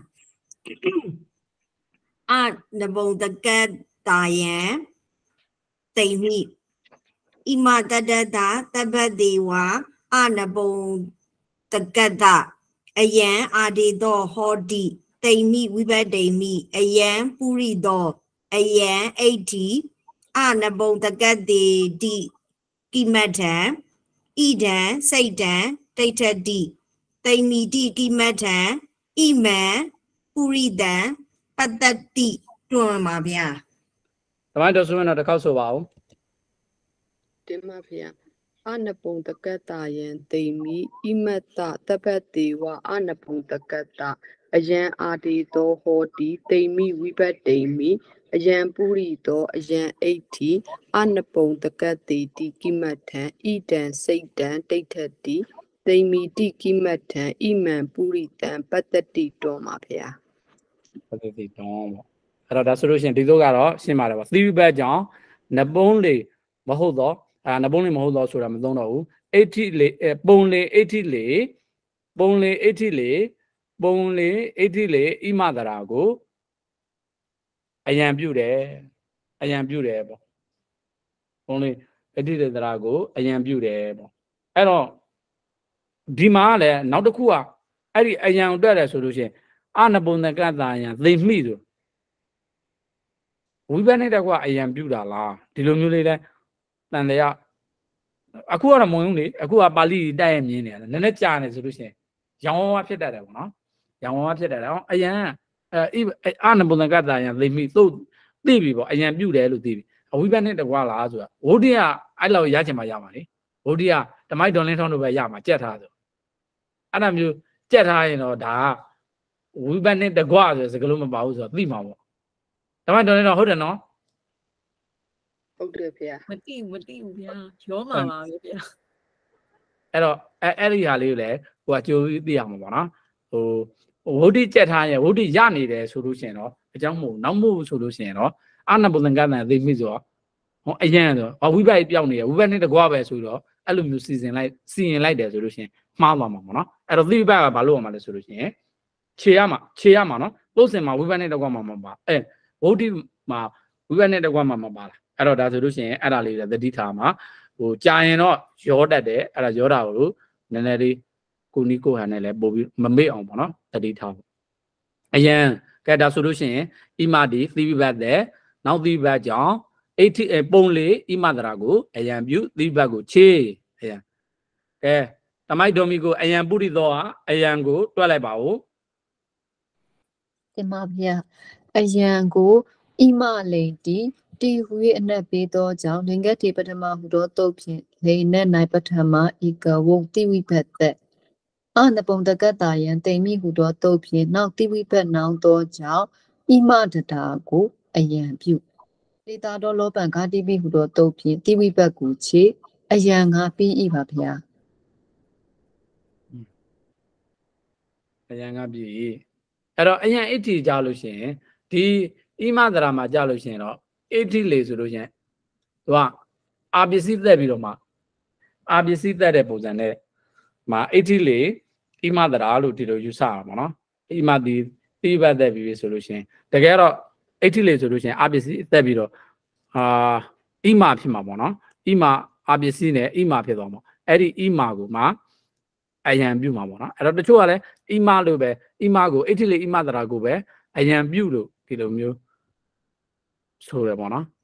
နဘုံတကတ္တာယံတိမိဣမတတ္တတပ္ပတိဝါနဘုံတကတ္တအယံအာဒေသောဟောတိတိမိဝိပတ္တိမိအယံပုရိသောအယံအဋ္ဌိနဘုံတကတ္တေတိကိမထံဣဒံစိတ်တံတိဋ္ဌတိတိမိတိကိမထံဣမံပုရိသံပတ္တတိတွန်းပါဗျာဓမ္မတော်ဆိုရင်တော့တစ်ခေါက်ဆိုပါဦးတင်ပါဗျာနဘုံတကတ္တယံတိမိဣမတ္တတပ္ပတေဝနဘုံတကတ္တအယံအာတေသောဟောတိတိမိဝိပတ္တိမိအယံပုရိသောအယံအဋ္ဌိနဘုံတကတ္တေတိကိမထံဣဒံစိတ်တံတိဋ္ဌတိတိမိတိကိမထံဣမံပုရိသံပတ္တတိတောမှာဗျာပတ္တတိတောပေါ့အဲ့တော့ဒါဆိုလို့ရှိရင်ဒီတို့ကတော့ရှင်းပါတယ်ပေါ့သီဝိဘတ်ကြောင့်နဘုံလေမဟုတ်တော့နဘုံလေမဟုတ်တော့ဆိုတာမသုံးတော့ဘူးအဋ္ဌိလေပုံလေအဋ္ဌိလေပုံလေအဋ္ဌိလေပုံလေအဋ္ဌိလေဣမသရာကိုအယံပြုတယ်ပေါ့ပုံလေအဋ္ဌိလေသရာကိုအယံပြုတယ်ပေါ့အဲ့တော့ဒီမှာလည်းနောက်တစ်ခုကအဲ့ဒီအယံအတွက်တယ်ဆိုလို့ရှိရင်နဘုံတကတ္တယံသိမိဆိုဝိပဿနာကအယံပြုတာလားဒီလိုမျိုးလေးလဲတန်တရားအခုကတော့မဝင်ဘူးလေအခုကပါဠိတိုက်ရမြင်နေရတယ်နည်းနည်းကြာနေဆိုလို့ရှိရင်ရောင်ဝါဖြစ်တတ်တယ်ပေါ့နော်ရောင်ဝါဖြစ်တတ်တယ်အယံနဘုံတကတ္တယံသိမိသို့သိပြီပေါ့အယံပြုတယ်လို့သိပြီအဝိပဿနာတကွာလားဆိုတာဝိဒ္ဓယအဲ့လောက်ရချင်မှရမှာလေဝိဒ္ဓယဓမ္မိုက်ဒေါ်လင်းထောင်းတို့ပဲရမှာကြက်ထားဆိုအဲ့ဒါမျိုးကြက်ထားရင်တော့ဒါဝိပဿနာတကွာဆိုစကားလုံးမပါဘူးဆိုတော့သိမှာပေါ့ဓမ္မိုက်ဒေါ်လင်းတော့ဟုတ်တယ်နော်ဟုတ်တယ်ဗျာမသိဘူးဗျာရောမှာပါပဲဗျာအဲ့တော့အဲ့ဒီဟာလေးကိုလည်းဟိုကကြိုးသိရမှာပေါ့နော်ဟိုဝုဒ္ဓကြက်ထားရင်ဝုဒ္ဓရနေတယ်ဆိုလို့ရှိရင်တော့အကြောင်းမို့နောက်မို့ဆိုလို့ရှိရင်တော့အာနဘုသင်္ကတန်သိမိဆိုတော့ဟောအရန်ဆိုဝိဘတ်ပြောင်းနေတယ်ဝိဘတ်နဲ့တကွာပဲဆိုတော့အဲ့လိုမျိုးစီရင်လိုက်တယ်ဆိုလို့ရှိရင်မှားသွားမှာပေါ့နော်အဲ့တော့သီဘတ်ကဘာလို့ရမှာလဲဆိုလို့ရှိရင်ခြေရမှာနော်လို့စင်မှာဝိဘတ်နဲ့တကွာမှာမပါဝုဒ္ဓမှာဝိဘတ်နဲ့တကွာမှာမပါလားအဲ့တော့ဒါဆိုလို့ရှိရင်အဲ့ဒါလေးသတိထားမှာဟိုကြာရင်တော့ရောတတ်တယ်အဲ့ဒါရောတာကိုနည်းနည်းလေးကိုနီးကိုဟန်နဲ့လည်းပို့ပြီးမမေ့အောင်ပေါ့နော်သတိထားဖို့အရန်ကဲဒါဆိုလို့ရှိရင်ဣမဒီသီဘတ်တဲ့နောက်သီဘတ်ကြောင့်ပုံလေးဣမဒရာကိုအယံပြုသီဘတ်ကိုခြေအယံကဲတမိုက်တော်မီကိုအယံပုရိသောဟာအယံကိုတွက်လိုက်ပါဦးတင်ပါဗျာအယံကိုဣမလိန်တီဟူ၍အနက်ပေးသောကြောင့်လင်္ကတိပထမဟူသောတုတ်ဖြင့်လိန်နဲ့နိုင်ပထမဤကဝုတိဝိဘတ်သက်အာနပုံတကတ္တယံတိမ်မိဟူသောတုတ်ဖြင့်နောက်တိဝိဘတ်နောင်သောကြောင့်ဣမတတာကိုအယံပြုလေတာတော်လောပံဂါတိပိဟူသောတုတ်ဖြင့်တိဝိဘတ်ကိုခြေအယံငါပြီး၏ပါဗျာအယံငါပြီးအဲ့တော့အယံအဋ္ဌိကြလို့ရှိရင်ဒီဣမဒရာမှာကြလို့ရှိရင်တော့အဋ္ဌိလေဆိုလို့ရှိရင်သူကအာပစ္စည်းသက်ပြီးတော့မှအာပစ္စည်းသက်တဲ့ပုံစံနဲ့မှာအဋ္ဌိလေဣမဒရာလို့ဒီလိုယူဆရမှာနော်ဣမဒီတိဘတ်သက်ပြီးဆိုလို့ရှိရင်တကယ်တော့အဋ္ဌိလေဆိုလို့ရှိရင်အာပစ္စည်းသက်ပြီးတော့ဣမဖြစ်မှာပေါ့နော်ဣမအာပစ္စည်းနဲ့ဣမဖြစ်သွားမှာအဲ့ဒီဣမကိုမှအယံပြုမှာပေါ့နော်အဲ့တော့တချို့ကလည်းဣမလို့ပဲဣမကိုအဋ္ဌိလေဣမဒရာကိုပဲအယံပြုလို့ဒီလိုမျိုးဆိုရပေါ့နော်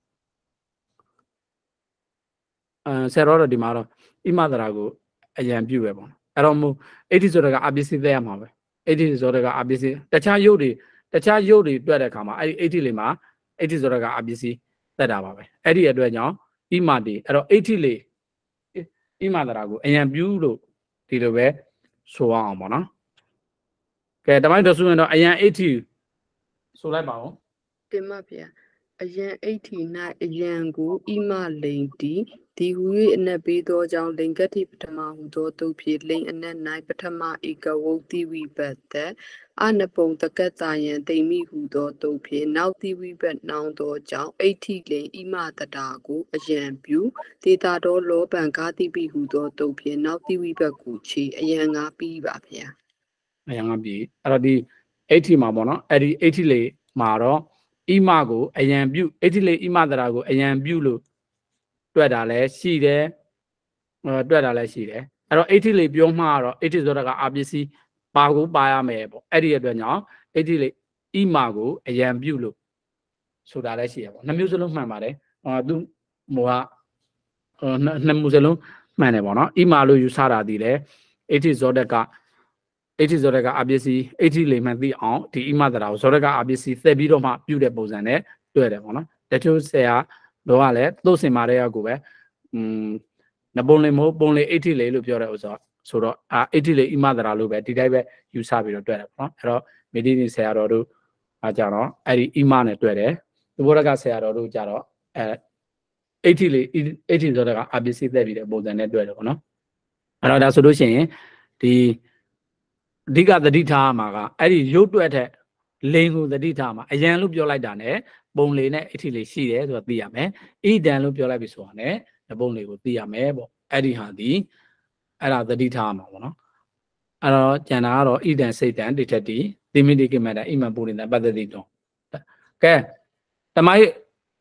ဆရာတော်ဒီမှာတော့ဣမဒရာကိုအယံပြုပဲပေါ့နော်အဲ့တော့မို့အဋ္ဌိဆိုတဲ့ကအပစ္စည်းသက်ရမှာပဲအဋ္ဌိဆိုတဲ့ကအပစ္စည်းတခြားရုပ်တွေတွက်တဲ့အခါမှာအဲ့ဒီအဋ္ဌိလေမှာအဋ္ဌိဆိုတဲ့ကအပစ္စည်းသက်တာပါပဲအဲ့ဒီအတွက်ကြောင့်ဣမတိအဲ့တော့အဋ္ဌိလေဣမဒရာကိုအယံပြုလို့ဒီလိုပဲဆိုအောင်ပေါ့နော်ကဲတမိုင်းတော်ဆိုရင်တော့အယံအဋ္ဌိဆိုလိုက်ပါဦးတင်ပါဗျာအယံအဋ္ဌိ၌အယံကိုဣမလိန်ဒီဟူ၍အနက်ပေးသောကြောင့်လင်္ကတိပထမဟူသောတုတ်ဖြင့်လိန်အနက်၌ပထမဧကဝုတ်တိဝိဘတ်သက်အနပုံတကတ္တယံတိမ်မိဟူသောတုတ်ဖြင့်နောက်တိဝိဘတ်နောင်သောကြောင့်အဋ္ဌိလိန်ဣမတတာကိုအယံပြုဒေတာတော်လောပံဂါတိပိဟူသောတုတ်ဖြင့်နောက်တိဝိဘတ်ကိုခြေအယံငါပြီးပါဗျာအယံငါပြီးအဲ့တော့ဒီအဋ္ဌိမှာပေါ့နော်အဲ့ဒီအဋ္ဌိလေမှာတော့ဣမကိုအယံပြုအဋ္ဌိလေဣမတရာကိုအယံပြုလို့တွက်တာလည်းရှိတယ်တွက်တာလည်းရှိတယ်အဲ့တော့အဋ္ဌိလေပြောမှာတော့အဋ္ဌိဆိုတာကအာပစ္စည်းပါကိုပါရမယ်ပေါ့အဲ့ဒီအတွက်ကြောင့်အဋ္ဌိလေဣမကိုအယံပြုလို့ဆိုတာလည်းရှိရပေါ့နှစ်မျိုးစလုံးမှန်ပါတယ်သူမို့ကနှစ်မျိုးစလုံးမှန်တယ်ပေါ့နော်ဣမလို့ယူဆတာဒီလေအဋ္ဌိဇောတကအပစ္စည်းအဋ္ဌိလေမှန်သိအောင်ဒီဣမတရာကိုဇောတကအပစ္စည်းသက်ပြီးတော့မှပြုတဲ့ပုံစံနဲ့တွေ့တယ်ပေါ့နော်တချို့ဆရာတော့ကလည်းသို့စင်မာတဲ့ရောက်ကိုပဲနပုံလေမို့ပုံလေအဋ္ဌိလေလို့ပြောတဲ့ဥစ္စာဆိုတော့အဋ္ဌိလေဣမတရာလို့ပဲဒီတိုင်းပဲယူဆပြီးတော့တွေ့တယ်ပေါ့နော်အဲ့တော့မေဒီနီဆရာတော်တို့ကြတော့အဲ့ဒီဣမနဲ့တွေ့တယ်သူဘောရကဆရာတော်တို့ကြတော့အဋ္ဌိလေအဋ္ဌိဆိုတဲ့အပစ္စည်းသက်ပြီးတဲ့ပုံစံနဲ့တွေ့တယ်ပေါ့နော်အဲ့တော့ဒါဆိုလို့ရှိရင်ဒီအဓိကသတိထားမှာကအဲ့ဒီရုပ်တွက်တဲ့လိန်ကိုသတိထားမှာအယံလို့ပြောလိုက်တာ ਨੇ ပုံလေးနဲ့အဋ္ဌိလေးရှိတယ်ဆိုတော့သိရမယ်ဣဒံလို့ပြောလိုက်ပြီဆိုတာ ਨੇ ပုံလေးကိုသိရမယ်ပေါ့အဲ့ဒီဟာဒီအဲ့ဒါသတိထားမှာပေါ့နော်အဲ့တော့ကျန်တာကတော့ဣဒံစိတ်တံတိထက်တိသီမိတိကိမတံဣမံပုရိသပတ္တိတောကဲတမိုက်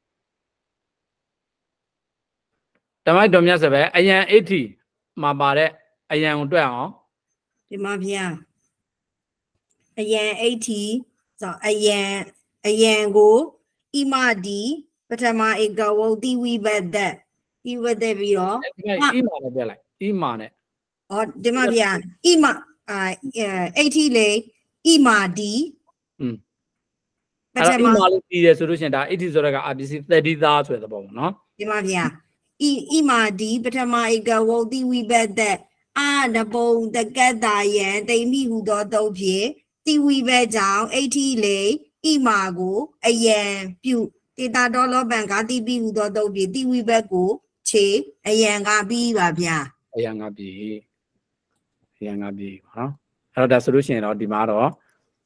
တော်မြတ်စပဲအယံအဋ္ဌိမှာပါတဲ့အယံကိုတွက်အောင်ဒီမှာဗျာအယံအဋ္ဌိဆိုအယံကိုဣမဒီပထမဧကဝုတ်တိဝိဘတ်သက်ဒီဝတ်သက်ပြီးတော့ဣမနဲ့ပြလိုက်ဣမနဲ့ဟောဒီမှာဗျာဣမအဋ္ဌိလေဣမဒီပထမဣမလို့ပြီးတယ်ဆိုလို့ရှိရင်ဒါအဋ္ဌိဆိုတဲ့ကအပစ္စည်းသက်ဒီသားဆိုတဲ့သဘောပေါ့နော်ဒီမှာဗျာဣမဒီပထမဧကဝုတ်တိဝိဘတ်သက်အာနပုံတကတ္တယံတိမ်မိဟူသောတုတ်ဖြင့်တိဝိဘတ်ကြောင့်အဋ္ဌိလေဣမာကိုအယံပြုတေတာတော်လောပံဂါတိပိဟူသောတုတ်ဖြင့်တိဝိဘတ်ကိုခြေအယံကပြီးပါဗျာအယံကပြီးပါနော်အဲ့တော့ဒါဆိုလို့ရှိရင်တော့ဒီမှာတော့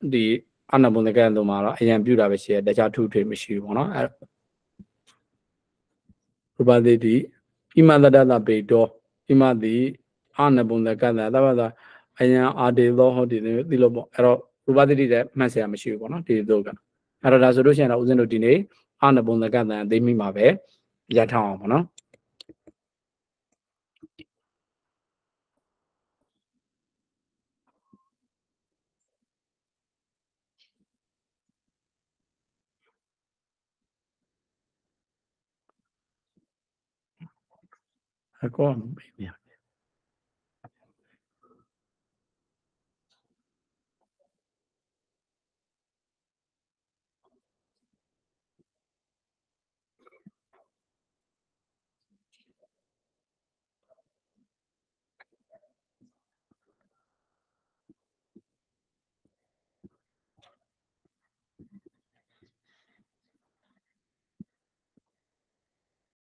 ဒီအာနာဘုံတကယ်တော့မှာတော့အရင်ပြူတာပဲရှိတယ်တခြားထူထွေမရှိဘူးပေါ့နော်အဲ့ရူပတိတိဣမတတတပေတောဣမတိအာနာဘုံတကယ်တာတပတ်အရင်အာဒေသောဟောဒီဒီလိုပေါ့အဲ့တော့ရူပတိတိတဲ့မှတ်စရာမရှိဘူးပေါ့နော်ဒီတို့ကအဲ့တော့ဒါဆိုလို့ရှိရင်တော့ဦးဇင်းတို့ဒီနေ့အာနာဘုံတကယ်တာသိမိမှာပဲရထားအောင်ပေါ့နော်အကော